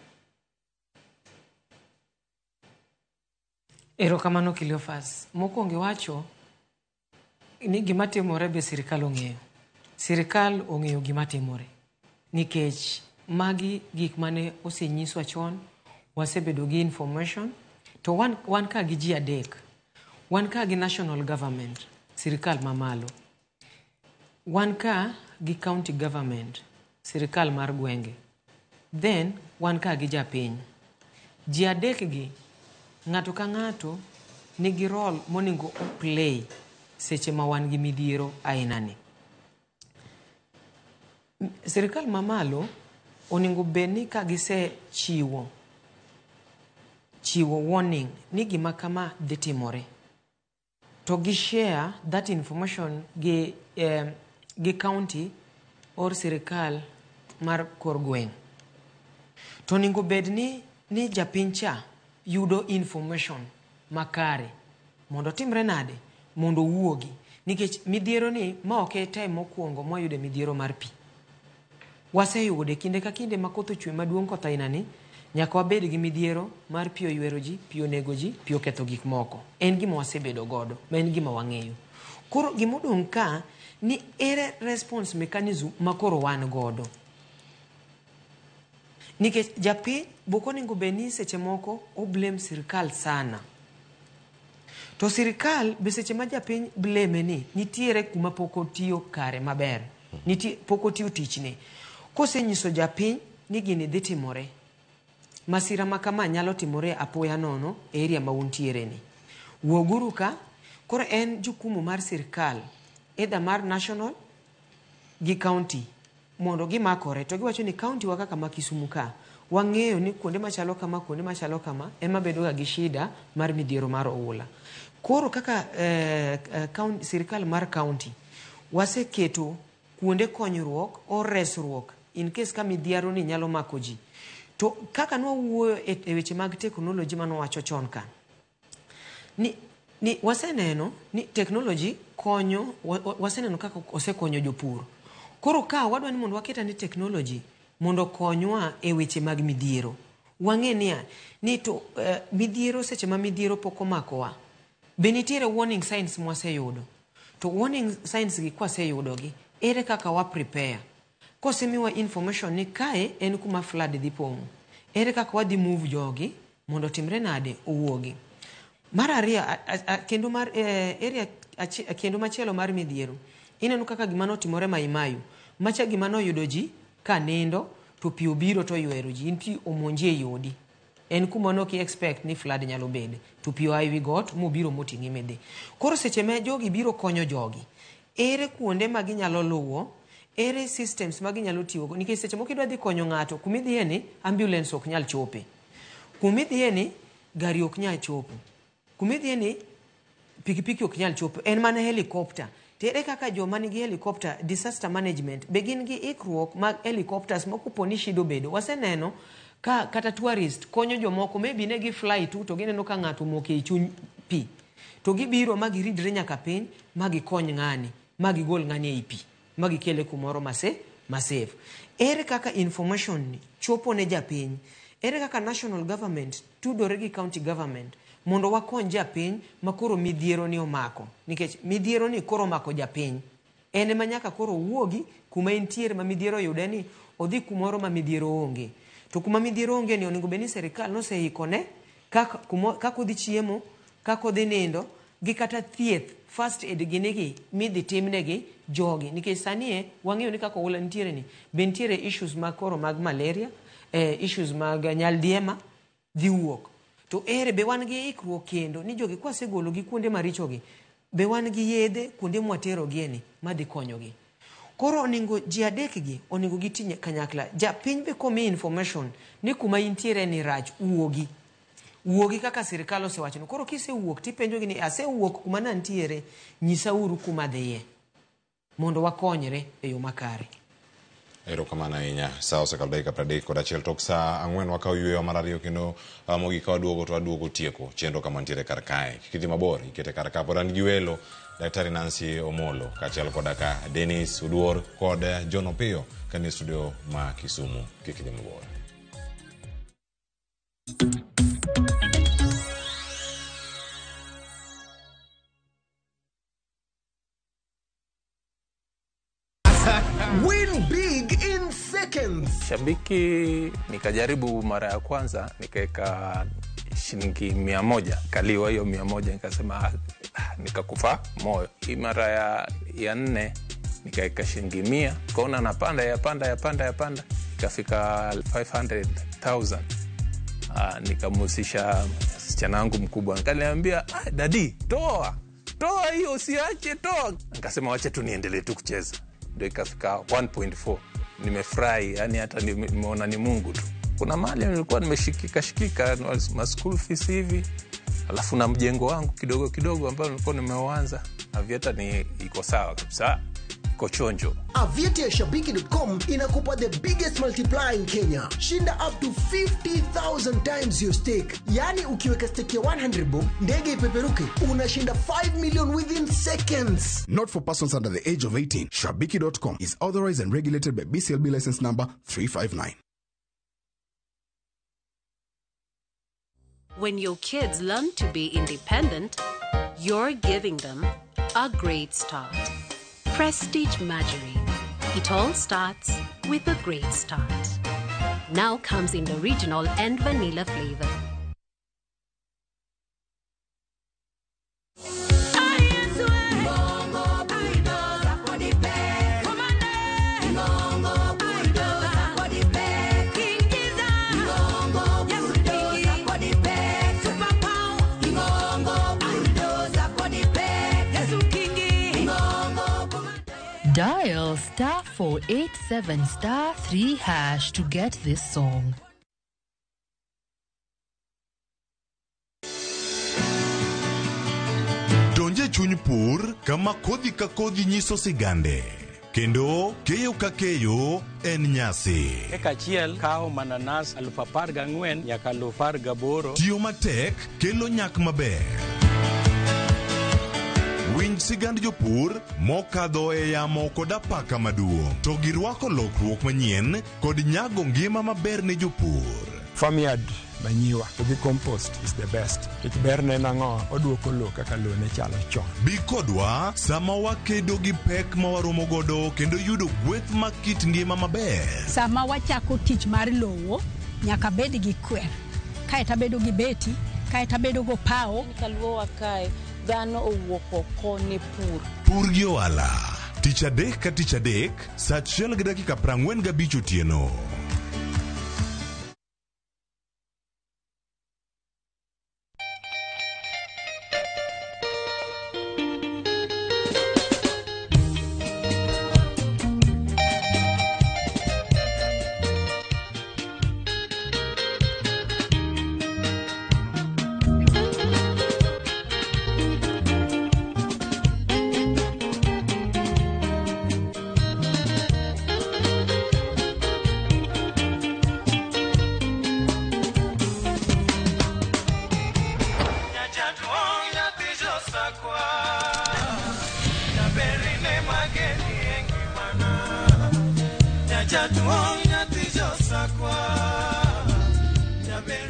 Erokamano Cleophas. Mokwongo wacho ni gima timore be sirkal ong'eyo. Sirkal ong'eyo gima timore. Nikech magi gik mane osenyiswa chon, wasebedo gi information, to wan ka gi ji adek. Wan ka gi national government, sirkal mamalo. Wan ka gi county government, sirkal mar gwenge. Then wan ka gi japiny. Ji adek gi ng'ato ka ng'ato nigi role monego play seche ma wan gi midhiero ainani. Sirkal mamalo onego bedni ka gise chiwo warning ni gima kama dhi timore to gi share that information gi county or sirkal mar kor gweng'. To onego bedni ni japiny cha yudo information makare mondo timre nade mondo wuogi nikech midhiero ni ma ok time mokwongo moyude midhiero mar pi. Waseyude kinde ka kinde ma koth ochwe maduong' koth ainani nyaka wabed gi midhiero mar pi oywero ji, pi onego ji, pi oketho gik moko. En gima wasebedo godo, ma en gima wang'eyo. Koro gimodong' ka ni ere response mechanism ma koro wan godo. Nikech japiny boko nego bedni seche moko o blame sirkal sana. To sirkal be seche ma japiny blame ni nitiere kuma pok otiyo kare maber. Pok otiyo tichne. Kosenyiso japiny ni gini dhi timore. Masira ma kama nyalo timore apoya nono e area ma untiere ni. Wuoguru ka koro en jukumu mar sirkal either mar national gi county mondo gimakore to giwacho ni county wa kaka ma Kisumu ka wang'eyo ni kuonde machalo kama ema bedo ga gi shida mar midhiero mar oula. Koro kaka sirkal mar county waseketo kuonde konyruok o resruok in case ka midhiero ni nyalo mako ji. To kaka nwawuoyo e weche mag teknoloji manowacho chon ka ni waseneno ni teknoloji konyo waseneno kaka osekonyo jopur. Koro ka wadwa ni mondo waketa ni teknoloji mondo konywa e weche mag midhiero. Wang'e ni to midhiero seche ma midhiero poko makowa. Benitiere warning signs mwaseyudo. To warning signs gi kwaseyudo gi ere kaka wa prepare. Kosemiwa information ni kae en kuma flood dhi pong'o. Ere kaka wadhi move jogi mondo timre nade owuogi. Mar ariyo kendo mar area kendo machielo mar midhiero. Ineno kaka gima notimore Maimayu. Macha gima noyudo ji ka nindo to pi obiro to ywero ji. In pi omonji e yodi. En kuma no ki expect ni flood nyalo bede. To pi oayi wi got mobiro moting'i midhi. Koro seche me jogi biro konyo jogi. Ere kuonde ma ginyalo luwo. ere systems maginyalo tiyogo nikech seche moko idwa dhi konyo ng'ato kumidhiye ni ambulance ok nyal chope, kumidhiye ni gari ok nyal chopo, kumidhiye ni pikipiki ok nyal chopo, en mana helicopter. Tere kaka joma nigi helicopter disaster management be gin gi ikruok mag helicopters mokupo ni shido bedo. Waseneno ka kata tourist konyo jomoko maybe ne gi fly tu to gineno ka ng'ato moke e chuny pi to gibiro magi ridre nyaka piny magi kony ng'ani magi gol ng'ani ei pi magi kele kumoro masave. Ere kaka information ni chopo ne japiny, ere kaka national government tudore gi county government mondo wakony japiny makoro midhiero ni omako, nikech midhiero ni koro omako japiny ene manyaka koro wuogi kuma entiere ma midhiero yude ni odhi kumoro ma midhiero onge, to kuma midhiero onge ni onego beni serikal noseikone kaka odhi chiemo, kaka odhi nindo gi kata thieth first aid ginigi midhi timnegi jogi, nikech sanie wang'eyo ni kaka oula nitiere ni be nitiere issues mag koro mag malaria, issues mag nyaldiema dhi wuok. To ere be wan gi ikruok kendo ni jogi kwasegolo gi kuonde marichogi be wan gi yedhe kuonde mwatero gieni madhi konyogi. Koro oningo ji adek gi oningo gitinye kanyakla. Japiny be komi information ni kuma intiere ni rach uogi kaka sirikal osewacho no. Koro kise wuok tipenjogi ni ase wuok kuma nantiere, nyisa uru kuma dhiye mondo wakonyre e yo makare. Erokamano ahinya. Sa osekalo dakika 31 tok sa 4 wakaw yweyo mar ariyo kendo mogik ka waduogo tieko chenro kama nitiere kar kae. Kik idhi mabor, ikete kar ka pod an gi welo Daktari Nancy Omolo kaachiel koda ka Dennis Oduor kod John Opiyo kani studio ma Kisumu. Kik idhi mabor. Win big in seconds. Shabiki nikajaribu mara ya kwanza nikaweka shilingi 100, kaliwa hiyo 100, nikasema nikakufa moyo. Hii mara ya 4 nikaweka shilingi 100, kaona napanda yapanda ikafika 500,000. Nikamusisha msichana wangu mkubwa, nikaniambia dadi toa hiyo usiache toa. Nikasema wacha tu niendelee tu kucheza. Ndio ikafika 1.4. Nimefurahi, yani hata nimeona ni Mungu tu. Kuna mali nilikuwa nimeshikika ma school fees hivi, alafu na mjengo wangu kidogo ambao nilikuwa nimeuanza. Avieta ni iko sawa kabisa, iko chonjo. Avieta ya Shabiki.com inakupa the biggest multiplier in Kenya. Shinda up to 50,000 times your stake. Yani ukiweka stake ya 100 bob, ndege ipeperuke, unashinda 5 million within seconds. Not for persons under the age of 18. Shabiki.com is authorized and regulated by BCLB license number 359. When your kids learn to be independent, you're giving them a great start. Prestige Margarine. It all starts with a great start. Now comes in the original and vanilla flavor. Dial *487*3# to get this song. Donje chuny pur kama kodhi ka kodhi nyiso sigande. Kendo keyo ka keyo en nyasi. Eka chiel kao mananas 14,000 nyaka 18,000. Tiyo matek kelo nyak maber. Winj sigand jopur mokadho e yamo kod apaka maduong'. To girwako lokruok manyien kod nyago ngima maber ne jopur. Farmyard manyiwa gi compost is the best. It berne nango oduoko lo kaka lo ne chalo chon. Bi kodwa sama wakedo gi pek ma waromo godo kendo yudo gweth makit ngima maber. Sama wachako tich mar lowo nyaka bed gi kwer. Kae tabedo gi beti, kae tabedo go pao. Kaluo wakae dhano owuok oko ne pur. Pur gi ohala. Tich adek ka tich adek, saa 1:45 otieno.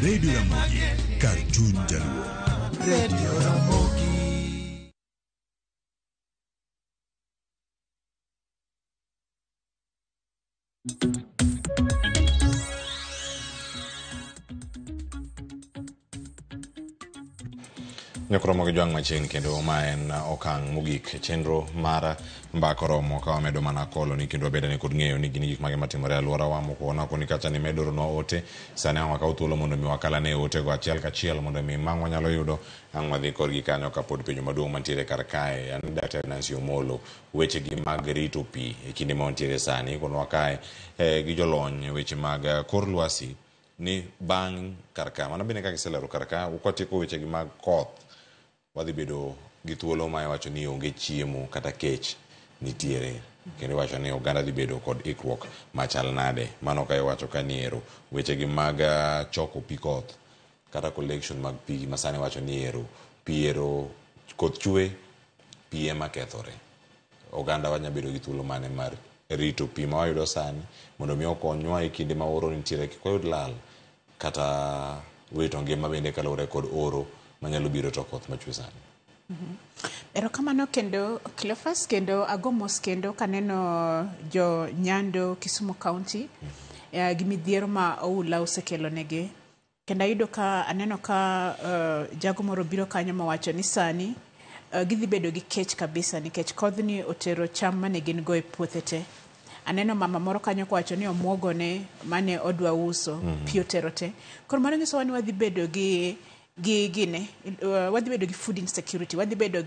Radio Ramogi, kar chuny jaluo. Radio Ramogi. Nyokromo gi jwang' machiegni kendo ma en okang' mogik chenro mara mbako romo ka wamedo mana koloni kendo wabedani kod ng'eyo ni gin gik mage matimore alworawa mokuona koni kacha ni medoronwa ote sani ang' wakaw thuolo mondo mi wakalane ote go achiel kachiel mondo mi mang' wanyalo yudo ang' wadhi korgi kanyo kapod penjo maduong' mantiere kar kae an Dr. Nancy Omolo weche gi mag rito pi e kinde ma wantiere sani konwa kae gi jolony weche mag kor lwasi ni bang' kar ka mana bende kaka iselero kar ka kwatieko weche gi mag koth wadhi bedo gi thuolo ma iwacho ni onge chiemo kata kech nitiere kendo iwacho ni oganda dhi bedo kod ikruok machal nade mano ka iwacho ka niero weche gi mag choko pi koth kata collection mag pi masani iwacho ni ero koth chwe pi ema kethore oganda wanya bedo gi thuolo mane mar rito pi ma wayudo sani mondo mi okonywa e kinde ma oro nitiere kik wayud lal kata wito ngima bende kaluwore kod oro manyalo biro to koth machwe sani. Erokamano kendo Cleophas kendo agomos kendo kaneno jo Nyando Kisumu County gi midhiero ma oula osekelo negi kendo ayudo ka aneno ka jago moro biro kanyo mawacho ni sani gidhi bedo gi kech kabisa nikech kodhni otero cham mane gin go e puothe te. Aneno mama moro kanyo kwacho ni omuogo ne mane odwa uso pi otero te. Koro mano nyiso ni wadhi bedo gi gine wadhi bedo gi food insecurity wadhi bedo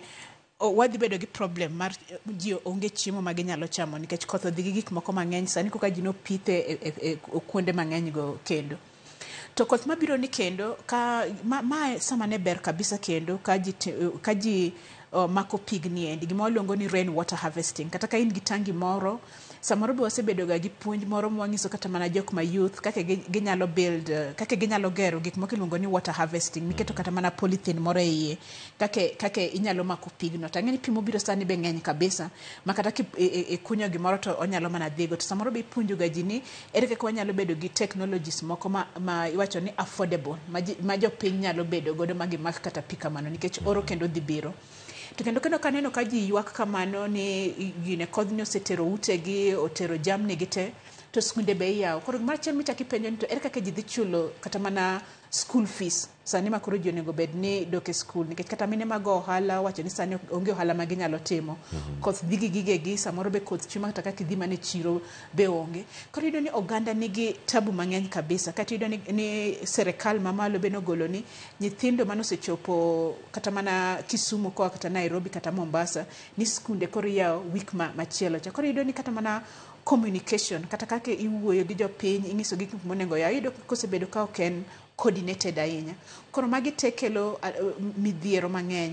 gi problem mar ji onge chiemo ma ginyalo chamo nikech koth odhi gi gik moko mang'eny sani koka ji nopithe e kuonde mang'eny go kendo to koth mabiro ni kendo ka ma sama ne ber kabisa kendo ka ji mako pigni endi gima waluongo ni rain water harvesting kata ka in gi tangi moro samoro be wasebedo ga gi puonj moro mwanyiso kata mana jok ma youth kaka ginyalo kaka ginyalo gero gik moko iluongo ni water harvesting miketo kata mana polythene moro e iye kaka inyalo mako pigno tang'eni pi mobiro sani be ng'eny kabisa ma kata kunyo gimoro to onyalo mana dhigo to samoro be ipuonjo ga ji ni ere kaka wanyalo bedo gi technologies moko ma iwacho ni affordable ma jopiny nyalo bedo godo ma gimak kata pi kamano nikech oro kendo dhi biro. To kendo kaneno ka ji ywak kamano ni gine kodhni osetero utegi otero jamni gi te to skunde be iyawo koro mar chiel michaki penjo ni to ere kaka ji dhi chulo kata mana school fees sani ma koro ji onego bed ni dok e skul nikech kata mine mag ohala wacho ni sani onge ohala ma ginyalo timo koth dhi gi gigegi samoro be koth chuma kata kaka idhi mana e chiro be onge koro iyudo ni oganda nigi tabu mang'eny kabisa kata iyudo ni serikal mamalo be nogolo ni nyithindo manosechopo kata mana Kisumu koa kata Nairobi kata Mombasa ni skunde koro iyawo wik machielo cha koro iyudo ni kata mana communication kata kaka iwuoyo gi jopiny ing'iso gik monego ya iyudo kosebedo ka ok en coordinated ahinya koro magi te kelo midhiero mang'eny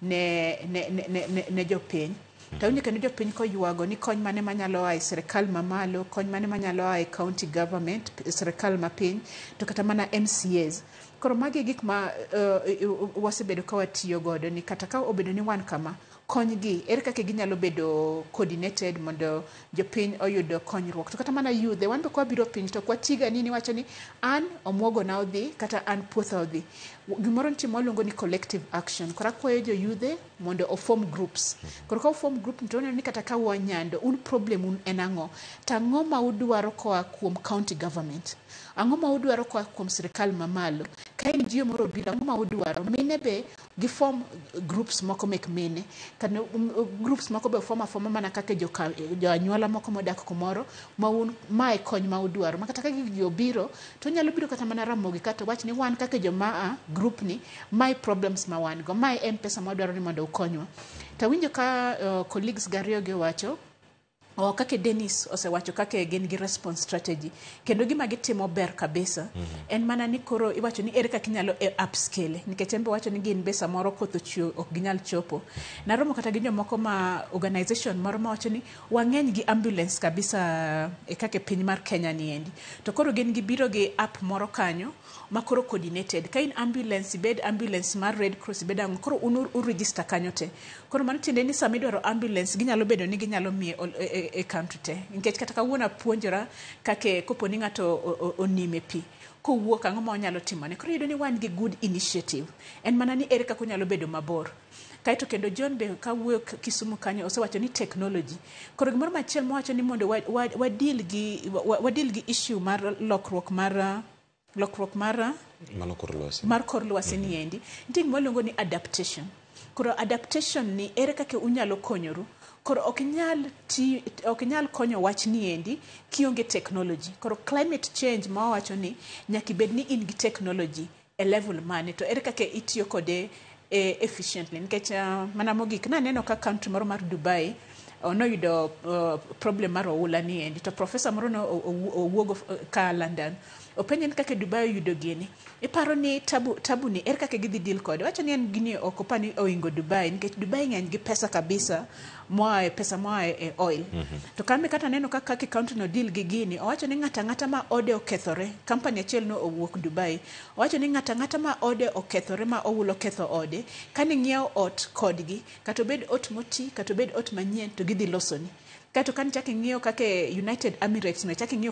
ne jopiny to winjo kendo jopiny koywago ni kony mane manyalo ae sirikal mamalo kony mane manyalo ae county government sirikal mapiny to kata mana MCAs koro magi gik ma wasebedo ka watiyo godo ni kata ka obedo ni wan kama kony gi ere kaka ginyalo bedo coordinated mondo jopiny oyudo konyruok to kata mana yudhe wan be kwa biro piny to kwa tiga nini wacho ni an omuogo na odhi kata an puotha odhi gimoro nitimo luongo ni collective action kora kwayo jo yudhe mondo o form groups koro ka form group to ni kata ka wanyando un problem un en ang'o tang'o ma udwaro koa kuom county government ang'o ma udwaro koa kuom sirikal mamalo ka en jiyo moro bila ang'o ma udwaro mine be gi form groups moko mek mine kana groups moko be form mana kaka jo anyuola moko modak kumoro ma un mai kony ma udwaro ma kata ka gigi obiro to nyalo biro kata mana ramogi kata wach ni wan kaka jo maa group ni my problems ma wan go my pesa ma dwaro ni mondo ukonywa tawinjo ka colleagues gario ge wacho kake Dennis osewacho kake gin gi response strategy kendo gima gitimo ber kabisa en mana ni koro iwacho ni ere kaka inyalo upscale nikech embe wacho ni gin be samoro koth ochio ok ginyal chopo naromo kata gi jomoko ma organization moro ma wacho ni wang'eny gi ambulance kabisa kake piny mar Kenya ni endi to koro gin gibiro gi app moro kanyo ma koro coordinated ka in ambulance bed ambulance mar Red Cross bed koro register kanyo te koro mano tiende ni sama idwaro ambulance ginyalo bedo ni ginyalo miye e country te nikech kata kawuono apuonjora kake kopo ni ng'ato onime pi kowuok ang'o ma onyalo timone. Koro iyudo ni wan gi good initiative, en mana ni ere kaka onyalo bedo mabor. Kaito kendo John be kawuoyo Kisumu kanyo osewacho ni technology. Koro gimoro machielo mowacho ni mondo wadil gi issue mar lokruok mar kor lwasi ni endi. Nitie gima waluongo ni adaptation. Koro adaptation ni ere kaka unyalo konyoru. Koro ok nyal konyo wach ni endi kionge technology. Koro climate change ma wawacho ni nyaka ibed ni in gi technology e level mane to ere kaka itiyo kode efficiently. Nikech mana mogik naneno ka country moro mar Dubai noyudo problem mar oula ni endi to professor moro no owuogo ka London openje ni kaka Dubai oyudo gini. Iparo ni tabu ni ere kaka gidhi deal kode. Wacho ni en gini okopani oingo Dubai nikech Dubai ng'eny gi pesa kabisa pesa moa e oil. To kambe kata neno kaka county no deal gi gini owacho ni ng'ata ma ode okethore. Company achiel no owuok Dubai. Owacho ni ng'ata ma ode okethore ma owulo ketho ode kani ng'iewo ot kodgi kata obed ot moti kata obed ot manyien to gidhi losoni. Kato kan chaki ng'iyo kake United Emirates no chaki ng'iyo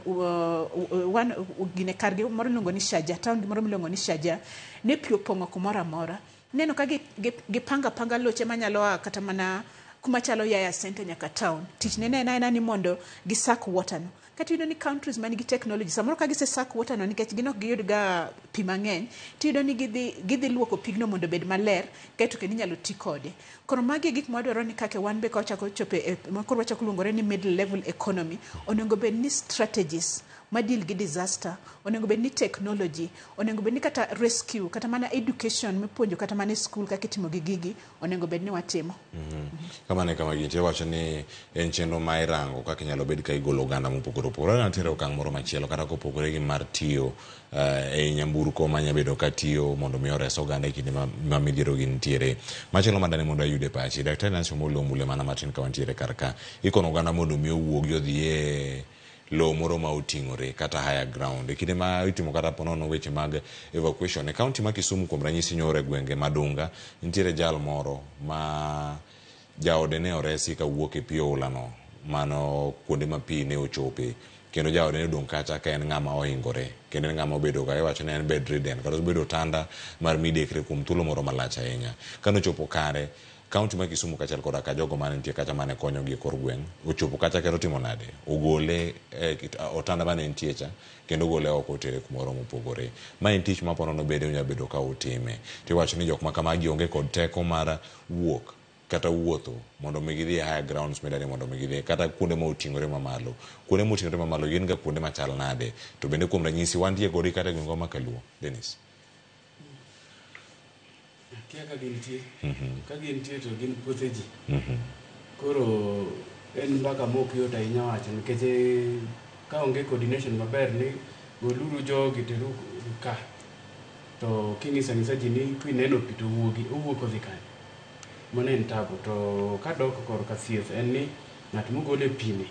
gine kargi moro luongo ni Sharjah, town moro luongo ni Sharjah ne pi opong'o kumoro amora. Neno ka gipanga loche manyalo kata mana kuma chalo Yaya Center nyaka town. Tich nene ni mondo gisak water no. Kati yudo ni countries manigi technology samoro ka gise sak water no nikech ginok giyud ga pi mang'eny tiyudo ni gidhi luoko pigno mondo bed maler kaito kendo inyalo ti kode. Koro magi gik madwaro ni kake wan be ka wachako chope koro wachako luongore ni middle level economy onego bed ni strategies madil gi disaster, onego bed ni technology, onego bed ni kata rescue kata mana education mipuonjo kata mana school kaka itimo gi gigi onego bed ni watimo. Kama gintie wacho ni en chenro ma irango kaka nyalo bed ka igolo oganda mopogore opogore. Nitiere okang' moro machielo kata kopogore gi mar tiyo e nyamburko manya bedo ka tiyo mondo mi ores oganda e kinde ma midhiero gi nitiere. Machielo madani mondo ayude pachi Dr. Nancy Omolo mbule mana matin ka wantiere karka ikono oganda mondo mi owuogi odhi e lo moro ma uting'ore kata higher ground. Kinde ma itimo kata ponono weche mag evacuation e county ma Kisumu kuom ranyisi nyore gwenge madunga nitiere jal moro ma jaode ne oresi ka wuok e pi oula no mano kuonde ma pi ne ochope kendo jaode ne dong' kacha ka en ng'ama ohingore kendo en ng'ama obedo ka iwacho ne en bedridden kata obedo tanda mar midekre kuom thuolo moro malach ahinya. Kanochopo kare kaunti ma Kisumu kachal koda ka jogo mane nitie kacha mane konyo gi kor gweng' ochopo kacha kero timo nade ogole otanda mane nitie cha kendo ogole oko tere kumoro mopogore. Ma en tich ma ponono bede unya bedo ka utime tiwacho ni jok ma kamagi onge kod teko mar wuok kata wuotho mondo migidhi higher grounds medani mondo migidhi kata kuonde ma uting'ore mamalo. Kuonde ma uting'ore mamalo gin ga kuonde machal nade to bende kuom ranyisi wantie godi kata gweng'wa ma Kaluo. Dennis ka gintie to gin puothe ji. Koro en mbaka mok yot ahinya wacho nikech ka onge coordination maber ni goluru jogi teru ka to king'isa ji ni kwineno pi to owuok odhi kanyo mano en tabu. To kadok kor ka thieth en ni ng'at mogole pini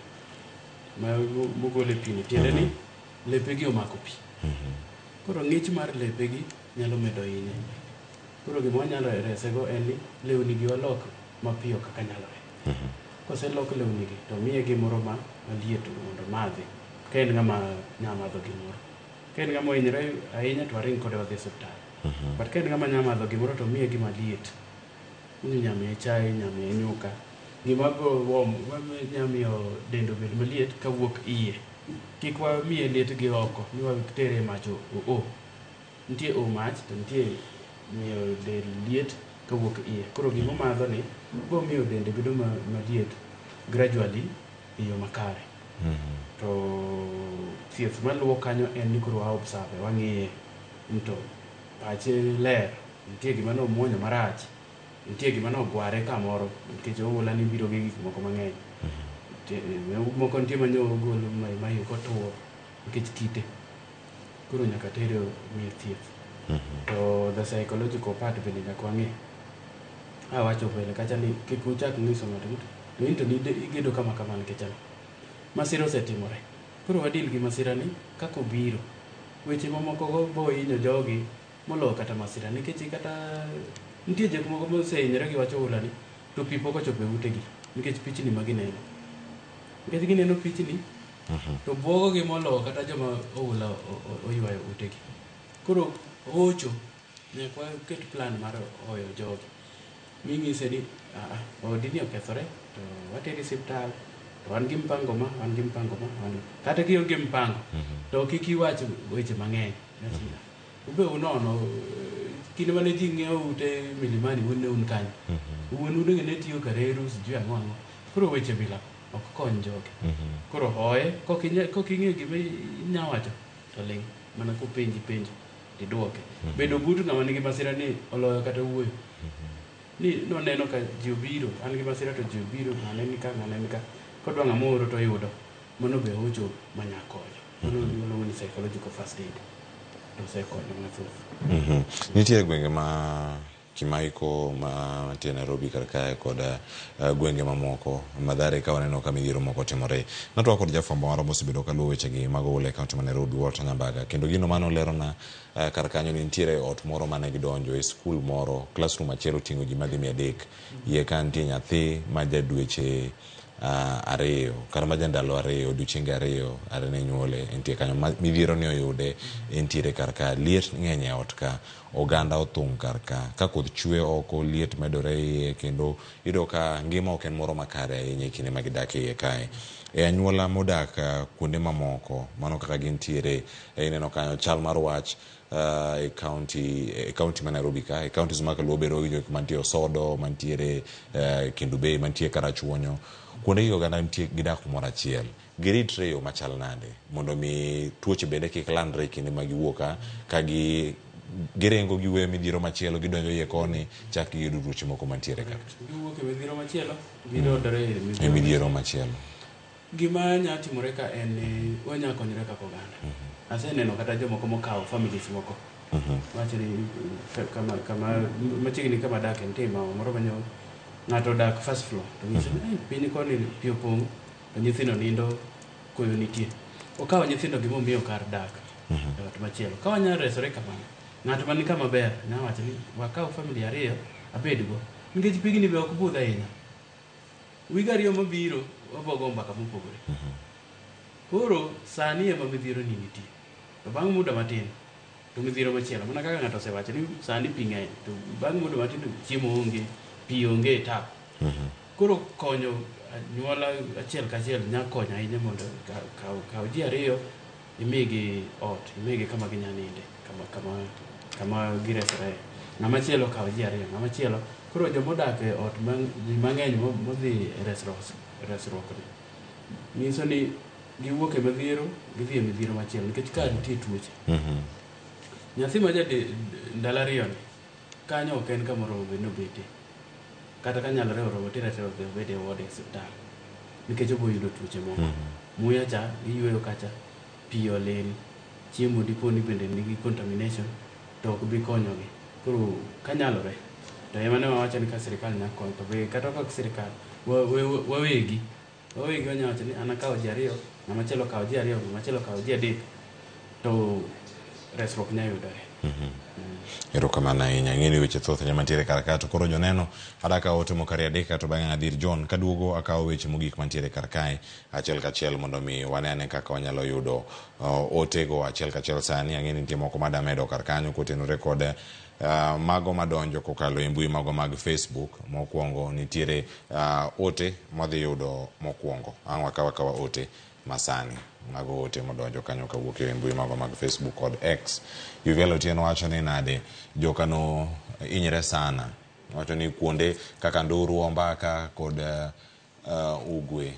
tiende ni lepegi omako pi. Koro ng'ich mar lepegi nyalo medo hinye. Koro gima wanyalo resego en ni lewni gi walok mapiyo kaka nyalore. Koselok lewni gi to miye gimoro ma liet mondo madhi ka en ng'ama nyamadho gimoro. Ka en ng'ama ohinyore ahinya to waring kode wadhi osiptal. But ka en ng'ama nyamadho gimoro to miye gima liet. Nyamiye chai, nyamiye nyuka. Gima nyamiyo dendo bed maliet kawuok iye. Kik wamiye liet gi oko ni watere mach nitie mach to nitie miyo del liet kawuok iye. Koro gima madho ni bo miyo dende bedo maliet gradually e yo makare. To thieth maluwo kanyo en ni koro wa observe wang'iye to pache ler nitie gima no muonyo marach nitie gima no gware kamoro nikech oula ni biro gi gik moko mang'eny. Moko nitie manyo ogolo mayo kotuo nikech kite. Koro nyaka tere miye thieth. To the psychological part bende nyaka wang'e. Awacho pile kacha ni kik uchak ng'iso ng'ato to into ni igedo kama nikech masira osetimore. Koro wadil gi masira ni kako biro. Weche mamoko go bo hinyo jogi molo kata masira nikech kata nitie jok moko mosehinyore gi wacho oula ni to pi pok ochopo e utegi nikech pichni ma gineno. nikech gineno pichni to buogo gi molo kata joma oula oywayo utegi. Koro hocho nyaka ket plan mar hoyo jogi. Ming'ise ni odini okethore to wateri siptal to wan gi mpango ma kata kionge mpango to kik iwach weche mang'eny. Ube unono kinde mane ji ng'iewo ute Milimani un kanyo. Un udege ne tiyo Kareru sijui ang'o. Koro weche bila ok kony jogi. Koro hoye koking'eyo gima inyawacho to ling' mana kopenji tiduoke. Bedo but ng'ama nigi masira ni oloyo kata wuoyo. Ni noneno ka ji obiro, an gi masira to ji obiro, ng'ane ni ka kodwa ng'amoro to yudo. Mano be hocho manyakonyo. Mano iluongo ni psychological first aid. To sekonyo mathoth. Nitie gwenge ma Kimaiko ma tie Nairobi karkae kod gwenge mamoko Mathare ka waneno ka midhiero moko timore. Natwa kod jafwambo moro mosebedo ka luwo wechegi mag ule kaunti ma Nairobi Walter Nyambaga kendo gino mano lerona karkanyo ni nitiere ot moro mane gidonjo e skul moro classroom achiel oting'o ji madhi 300 iye ka nitie nyathi ma jadweche ariyo kata ma jandalo ariyo odiochienge ariyo ne nyuole entie kanyo midhiero ni oyude entiere karka liet ng'eny e ot ka oganda othung' karka ka koth chwe oko liet medore iye kendo iyudo ka ngima ok en moro makare ahinya e kinde ma gidakie iye kae e anyuola modak kuonde mamoko mano kaka gintiere ineno kanyo chal mar wach e county ma Nairobi ka e counties ma Kaluo bero mantie Osodo mantiere Kendu Bay mantie Karachuonyo kuonde gi oganda nitie gidak kumoro achiel giritre yo machal nade mondo mi tuoche bende kik landre kinde ma giwuoka ka girengo giwe midhiero machielo gidonjo iye koni chak giyudo tuoche moko mantiere ka giwuok e midhiero machielo gidondore e midhiero machielo. Gima nya timore ka en wanya konyre kaka oganda. Aseneno kata jomoko mokawo families moko. Wacho ni kama machiegni kama dak en tema moro manyo ng'ato dak first floor to nyiso ni piny koni pi opong' to nyithindo nindo koyo nitie. Okawo nyithindo gimomiyo kar dak e ot machielo. Ka wanya resore kamano ng'ato man kama ber nyawacho ni wakaw family ariyo abedgo nikech pigni be ok budh ahinya. Wiga ariyo mabiro wabogo mbaka mopogore. Koro sani ema midhiero ni nitie. To bang' muda matin to midhiero machielo mana kaka ng'ato osewacho ni sani pi ng'eny to bang' muda matin chiemo onge pi onge tap. Koro konyo anyuola achiel kachiel nya konyo ahinya mondo kaw ji ariyo imigi ot imigi kama ginyaninde kama giresore. Ng'ama chielo kaw ji ariyo ng'ama chielo koro jomodak e ot mang'eny modhi resruok nyiso ni giwuok e midhiero gidhi e midhiero machielo nikech ka nitie tuoche. Nyathi ma ndalo ariyo ni kanyo ok en kamoro no bete kata ka nyalore oro tira bede wode hospital nikech obo yudo tuoche moko. Muya cha giyweyo kacha pi olil chiemo dipo ni bende nigi contamination to ok bi konyogi. Koro kanyalore to ema ne wawacho ni ka sirikal nyakonyo to be kata ka sirikal wawegi wanyawacho ni an akawo ji ariyo ng'ama chielo kawo ji ariyo ng'ama chielo kawo ji adek to resruok nyayudore. Erokamano ahinya ng'eni weche thoth mantiere karka to koro joneno adaka otimo kare adek to bang'e adhir John kaduogo akawo weche mogik mantiere karkae achiel kachiel mondo mi wanene kaka wanyalo yudo otego achiel kachiel. Sani ang'eni nitie moko madamedo karkanyo kotenore kod mago madonjo kokalo e mbui mago mag Facebook. Mokwongo nitiere ote madhi yudo mokwongo ang' wakawa ote masani mago ote modonjo kanyo kawuok e mbui mago mag Facebook kod X. Yuvielo Otieno wacho ni nade jokano inyre sana wacho ni kuonde kaka Nduru Ombaka kod Ugwe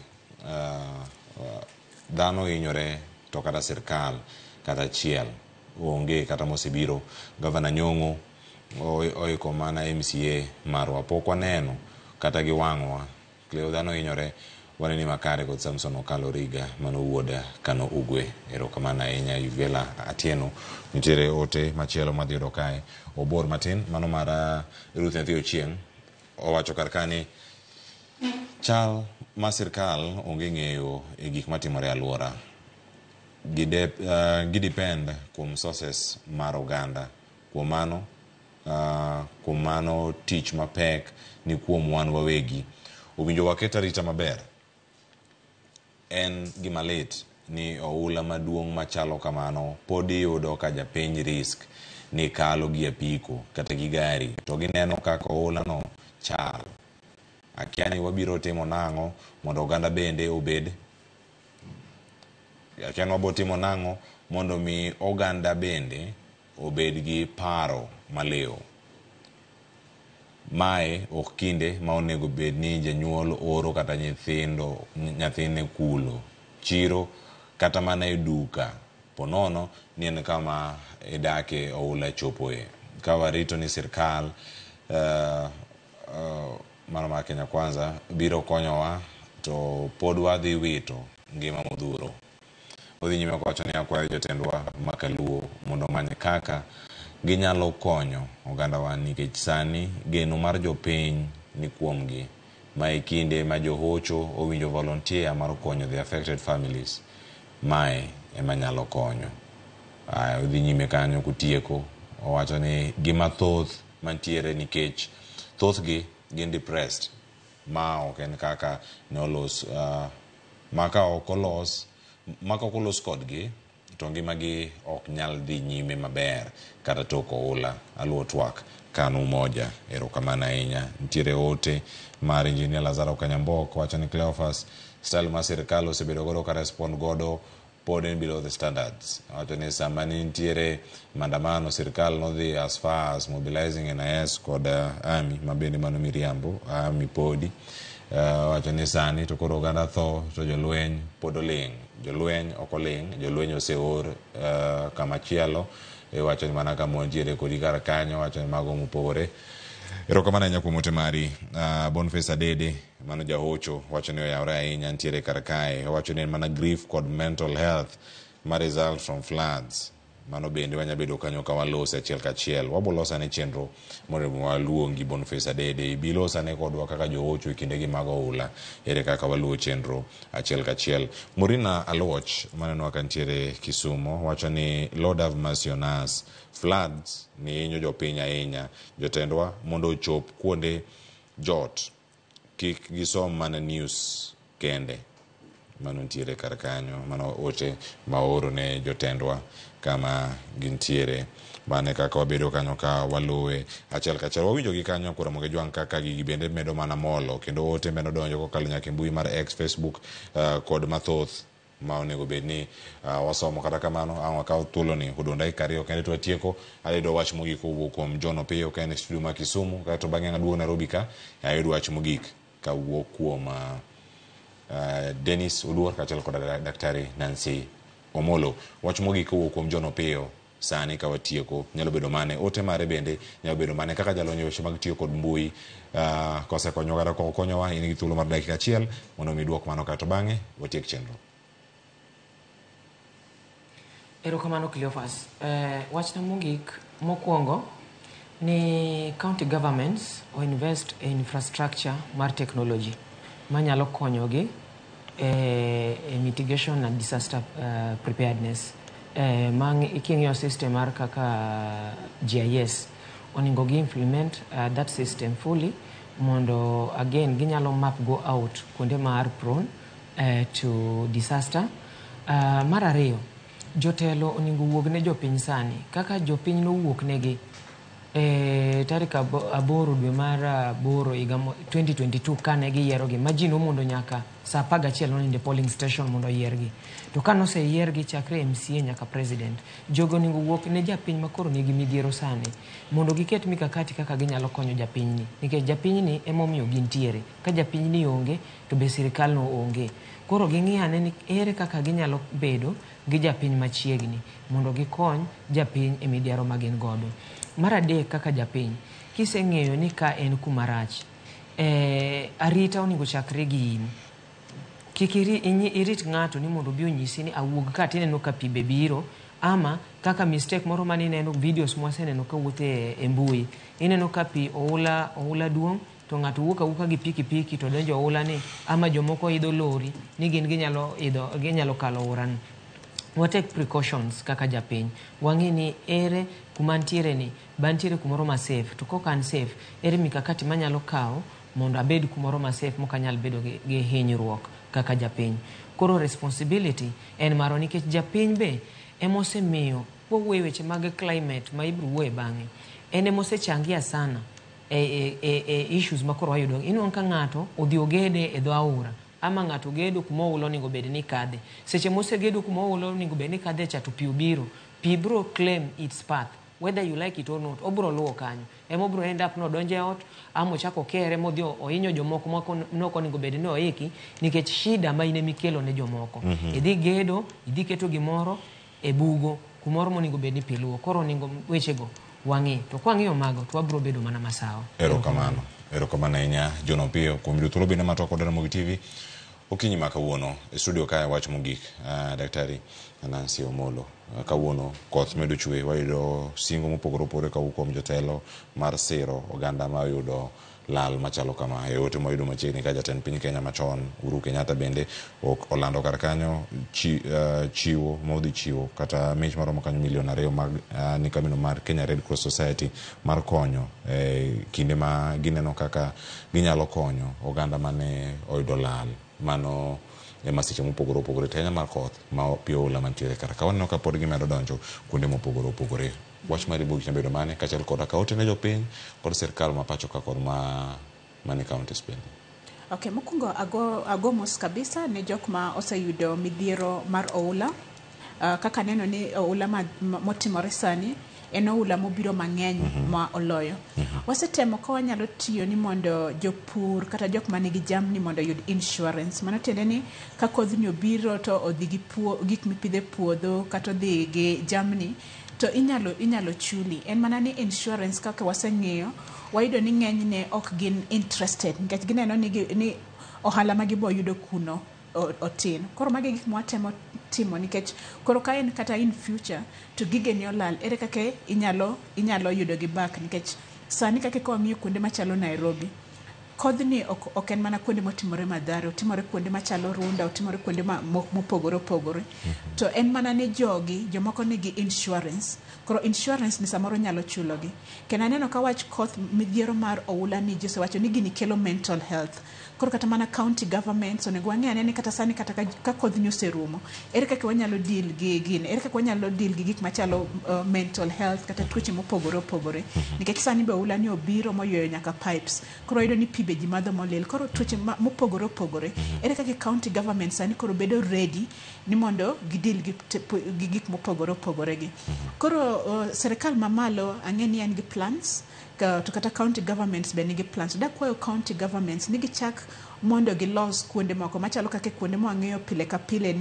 dhano inyore to kata sirkal kata chiel onge kata mosebiro. Gavana Nyong'o oiko mana MCA marwa pok waneno kata gi wang'wa Cleo dhano inyore waneni makare kod Samson Okalo Riga mano wuoda kano Ugwe. Erokamano ahinya Yuviela Atieno. Nitiere ote machielo madhi yudo kae obor matin mano mar Ruth Nyathi Ochieng' owacho karkani chal ma sirkal onge ng'eyo e gik matimore e alwora gidepend kuom sources mar oganda. Kuom mano tich mapek ni kuom wan wawegi owinjo waket arita maber en gima lit ni oula maduong' machalo kamano pod iyudo ka japiny risk ni kalo gi apiko kata gi gari to gineno kaka oula no chal. Akia ni wabiro timo nang'o mondo oganda bende obed, akia ni wabiro timo nang'o mondo mi oganda bende obed gi paro maliw. Mae ok kinde ma onego bed ni janyuol oro kata nyathine kulo, chiro kata mana e duka, ponono ni en kama idake oula chopoe. Ka warito ni sirkal mano ma Kenya Kwanza biro konyowa, to pod wadhi wito ngima modhuro. Odhi nyime kwacho ni akwayo jotendwa makaluo mondo many kaka ginyalo konyo oganda wa, nikech sani geno mar jopiny ni kuomgi. Mae kinde ma johocho owinjo volunteer mar konyo the affected families. Mae ema nyalo konyo. Odhi nyime kanyo kutieko, owacho ni gima thoth mantiere nikech thothgi gin depressed. Ma ok en kaka ne olos, maka ok olos kodgi, to ngimagi ok nyal dhi nyime maber kata tok oula. Aluo twak kanu moja. Erokamano ahinya. Nitiere ote mar Engineer Lazaro Kanyambok wacho ni Cleophas, style ma sirkal osebedo godo ka respond godo pod en below the standards. Wacho ni sama nitiere maandamano, sirkal nodhi as far as mobilizing NIS kod AMI, mabende mano miriambo, AMI podi. Wacho ni sani to koro oganda tho, to jolweny pod oling. Jolweny ok oling, jolweny oseor kamachielo. Wacho ni mana kama nitiere kodi kar kanyo, wacho ni mago mopogore. Erokamano ahinya kuom ote mari. Boniface Adede mano jahocho wacho ni oyawre ahinya nitiere kar kae. Wacho ni mana grief kod mental health ma result from floods. Mano bende wanyabedo kanyo ka walose achiel kachiel. Wabolosane chenro mondo waluongi Boniface Adede. Bilosane kodwa kaka johocho e kindegi mag oula. Ere kaka waluo chenro achiel kachiel. Murina Aloch maneno waka nitiere Kisumo wacho ni Lord have mercy on us. Floods ni hinyo jopiny ahinya. Jotendwa mondo ochop kuonde jot, kik gisom mana news kende. Mano nitiere kar kanyo, mano ote maoro ne jotendwa kama gintiere. Bane kaka wabedo kanyo ka waluwe achiel kachiel. Wawinjo gi kanyo kura moge jwang kaka gigi bende medo mana molo, kendo ote medo donjo kokalo nyaka mbui mar X, Facebook kod mathoth ma onego bedni wasomo. Kata kamano ang wakaw thuolo ni hudonda ikario kende twatieko. Ayudo wach mogik kowuok kuom John Opiyo ka en studio ma Kisumu, kato bang'e aduogo Nairobi ka ayudo wach mogik ka wuok kuom Dennis Oluor kaachiel kod Daktari Nancy Omolo. Wach mogik kowuok kuom John Opiyo sani ka watieko nyalo bedo mane, ote mare bende nyalo bedo mane, kaka jalonyo weche mag tiyo kod mbui kosekonyo kata konyowa. In gi thuolo mar dakika achiel mondo mi duok mano kato bang'e watiek chenro. Erokamano Cleophas. Wachna mogik mokwongo ni county governments o invest in infrastructure mar technology manyalo konyogi mitigation and disaster preparedness. Iking'iyo system mar kaka GIS oningo gi implement that system fully mondo again ginyalo map go out kuonde mar prone to disaster. Mar ariyo, jotelo oningo wuog ne jopiny sani kaka jopiny no wuok negi tarik 8 dwe mar 8 higa 2022 kane giyierogi majino mondo nyaka saa 11 noninde polling station mondo yiergi. To kano se yiergi chakre MCA nyaka president, jogo ningo wuok ne japiny makoro nigi midhiero sani mondo giket mikakati kaka ginyalo konyo japinyni, nikech japinyni emomiyo gintiere. Ka japinyni onge to be sirkal no onge. Koro ging'iyane ni ere kaka ginyalo bedo gi japiny machiegni mondo gikony japiny e midhiero magin godo. Mar adek, kaka japiny kiseng'eyo ni ka en kumarach, arita oningo chakre gi in. Kik irit ng'ato ni mondo bi onyisi ni awuog ka tineno ka pi be biro, ama kaka mistake moro mani neno videos mwaseneno ka wuothe e mbui. Ineno ka pi oula duong' to ng'ato wuok awuoka gi pikipiki to donjo oula ni, ama jomoko idho lori ni gin ginyalo kalo ourani. Watake precautions kaka japiny. Wang'i ni ere kumantiere ni bantiere kumoro ma safe, to koka unsafe ere mikakati manyalo kawo mondo abed kumoro ma safe mokanyal bedo gi hinyruok kaka japiny. Koro responsibility en maro nikech japiny be emosemiyo kwawuoyo weche mag climate ma ibiro wuoye bang'e en emosechangia sana issues ma koro wayudo. Inuon ka ng'ato odhi ogede e dho aora ama ng'ato gedo kuma oulo onego bed ni kadhe. Seche mosegedo kuma oulo onego bed ni kadhe cha to pi obiro, pi biro claim its path whether you like it or not. Obiro luwo kanyo ema obiro end up nodonje ot ama ochako kere modhi ohinyo jomoko moko onego bed ni oiki nikech shida ma ine mikelo ne jomoko. Idhi gedo, idhi keto gimoro e bugo kumoro monego bed ni pi luwo. Koro onego wechego wang'i to kwang'iyo mago to wabiro bedo mana masawa. Erokamano ahinya John Opiyo kuom yudo thuolo bende matoko dara Ramogi TV. Okinyi ma kawuono e studio kae wach mogik Daktari Nancy Omolo. Kawuono koth medo chwe, wayudo singo mopogore opogore kawuok kuom jotelo mar siro oganda ma yudo lal machalo kama. E ote moyudo machiegni ka jatend piny Kenya machon Uhuru Kenyatta bende olando kar kanyo chiwo modhi chiwo kata mich maromo kanyo $2 mag ni kamino mar Kenya Red Cross Society mar konyo kinde ma gineno kaka ginyalo konyo oganda mane oyudo lal mano e masiche mopogore opogore tenya mar koth ma pio oula mantiere kar ka waneno ka pod gimedo donjo kuonde mopogore opogore. Wach mari bugi nyalo bedo mane kachel koda ka ote ne jopiny kod sirkal ma pacho ka kod mane county spend. Okay, mokungo ago mos kabisa ne jok ma oseyudo midhiero mar oula. Kaka neno ni oula motimore sani en oula mobiro mang'eny ma oloyo. Wasetemo ka wanyalo tiyo ni mondo jopur kata jok manigi jamni mondo yud insurance. Mano tiende ni ka kodhni obiro to odhi gi gik mipidhe puodho kata odhi gi jamni to inyalo chuli. En mana ni insurance kaka waseng'iyo wayudo ni ng'enyne ok gin interested nikech gineno ni ohala ma gibo yudo kuno otin. Koro magi gik mwatemo timo nikech koro ka en kata in future to gige ni olal ere kake inyalo yudo gi back nikech sani kake kwa ng'iyo kuonde machalo Nairobi kodhni ok en mana kuonde motimore Mathare, otimore kuonde machalo Runda, otimore kuonde mopogore opogore. To en mana ni jomoko nigi insurance. Koro insurance ni samoro nyalo chulogi. Kena neno ka wach koth midhiero mar oula ni jose wacho ni gini kelo mental health. Koro kata mana county governments onego wang'e ni kata sani kata ka kodhni oserumo ere kaka wanyalo deal gi gin ere kaka wanyalo deal gi gik machalo mental health kata tuoche mopogore opogore nikech sani be oula ni obiro moyweyo nyaka pipes. Koro yudo ni pi be ji madho molil. Koro tuoche mopogore opogore ere kaka county government sani koro bedo ready ni mondo gideal gi gik mopogore opogore gi. Koro serikal mamalo ang'e ni en gi plans to kata county governments be nigi plans. Da kwayo county governments nigi chak mondo gilos kuonde moko machalo kaka kuonde mo ang'eyo pile ka pile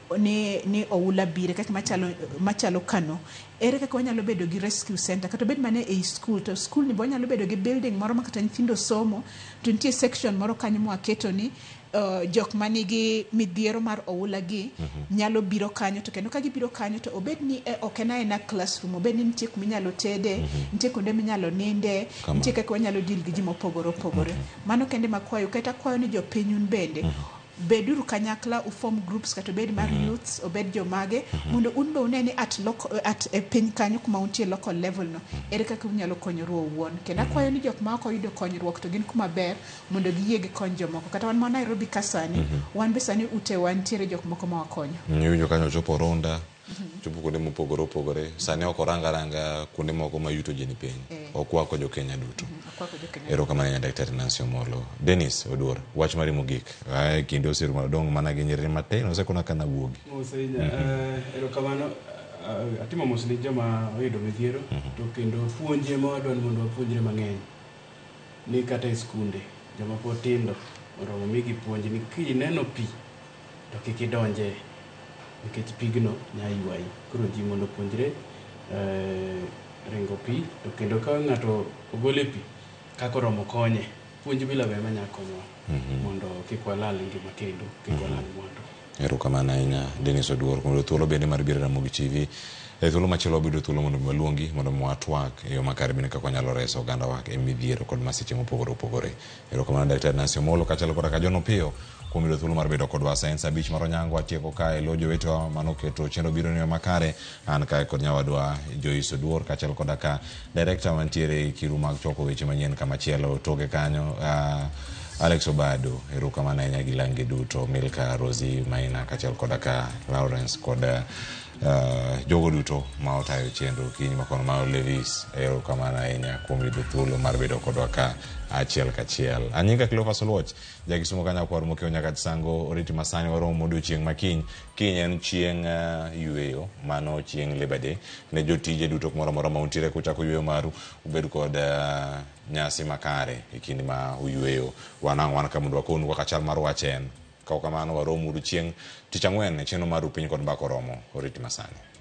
ni oula bire kaka machalo Kano. Ere kaka wanyalo bedo gi rescue center kata bed mane e school to school ni bo nyalo bedo gi building moro ma kata nyithindo somo to nitie section moro kanyo mo aketo ni jok manigi midhiero mar oula gi nyalo biro kanyo to kendo ka gibiro kanyo to obed ni ok ena classroom obed ni nitie kuma inyalo tede nitie kuonde minyalo ninde nitie kaka wanyalo deal gi ji mopogore opogore. Mano kende makwayo kata kwayo ni jopiny un bende beduru kanyakla form groups kata bed mar youths obed jomage mondo un be uneni at piny kanyo kuma untie local level no ere kaka unyalo konyoru owuon. Kendo akwayo ni jok ma ok oyudo konyruok to gin kuma ber mondo giyie gi kony jomoko kata wan ma Nairobi kasani wan be sani ute wantiere jok moko ma wakonyo. Nyujo kanyo chopo Runda chopo kuonde mopogore opogore sani ok oranga kuonde moko ma yuto jini piny okwako jo Kenya duto. Erokamano Daktari Nancy Omolo. Dennis Oduor wach mari mogik kinde osiru madong mana gi nyiri matin osekona kana wuogi. Erokamano atimo mos ni joma oyudo midhiero to kendo puonje ma wadwani mondo wapuonjre mang'eny ni kata e skunde joma pod tindo oromo migi puonj ni kineno pi to kik idonje nikech pigno nyaywayi. Koro ji mondo puonjre ringo pi to kendo ka ng'ato ogole pi kako romo konye puonj bila be manya konyowa mondo kik walal ngima kendo kik walal mwandu. Erokamano ahinya Dennis Oduor kuom thuolo bende mar biro Ramogi TV. Thuolo machielo bido thuolo mondo waluongi mondo watwak e yo makare bende kaka wanyalo reso oganda wa e midhiero kod masiche mopogore opogore. Erokamano Daktari Nancy Omolo kachalo koda ka John Opiyo kuom yudo thuolo mar bedo kodwa sa en saa 5 mar onyango atieko kae lo jowetewa manoketo chenro biro ni makare an kae kod nyawadwa Joyce Oduor kachalo koda ka director mantiere Kiru mag choko weche manyien kama chielo toke kanyo Alex Obado, erokamano ahinya gi langi duto, Milka, Rosie Maina, kaachiel koda ka Lawrence koda jogo duto ma otayo chenro kiny makono ma Levis, erokamano ahinya kuom yudo thuolo mar bedo kodwa ka achiel kachiel. Anyinga Cleophas Oluoch, jakisumo kanyakwar mokiewo nyaka sango oriti masani waromo odiochieng' makiny. Kiny en chieng' yweyo, mano chieng' Labor Day. Ne jotije duto kumoro amora ma untiere kuchako yweyo maru, ubed kod nyasi makare e kinde ma uyweyo. Wan ka mondo wakonu kaka chal mar wach en. Kaok kamano waromo chieng' tich ang'wen e chenro mar Piny kod Mbaka Oromo oriti masani.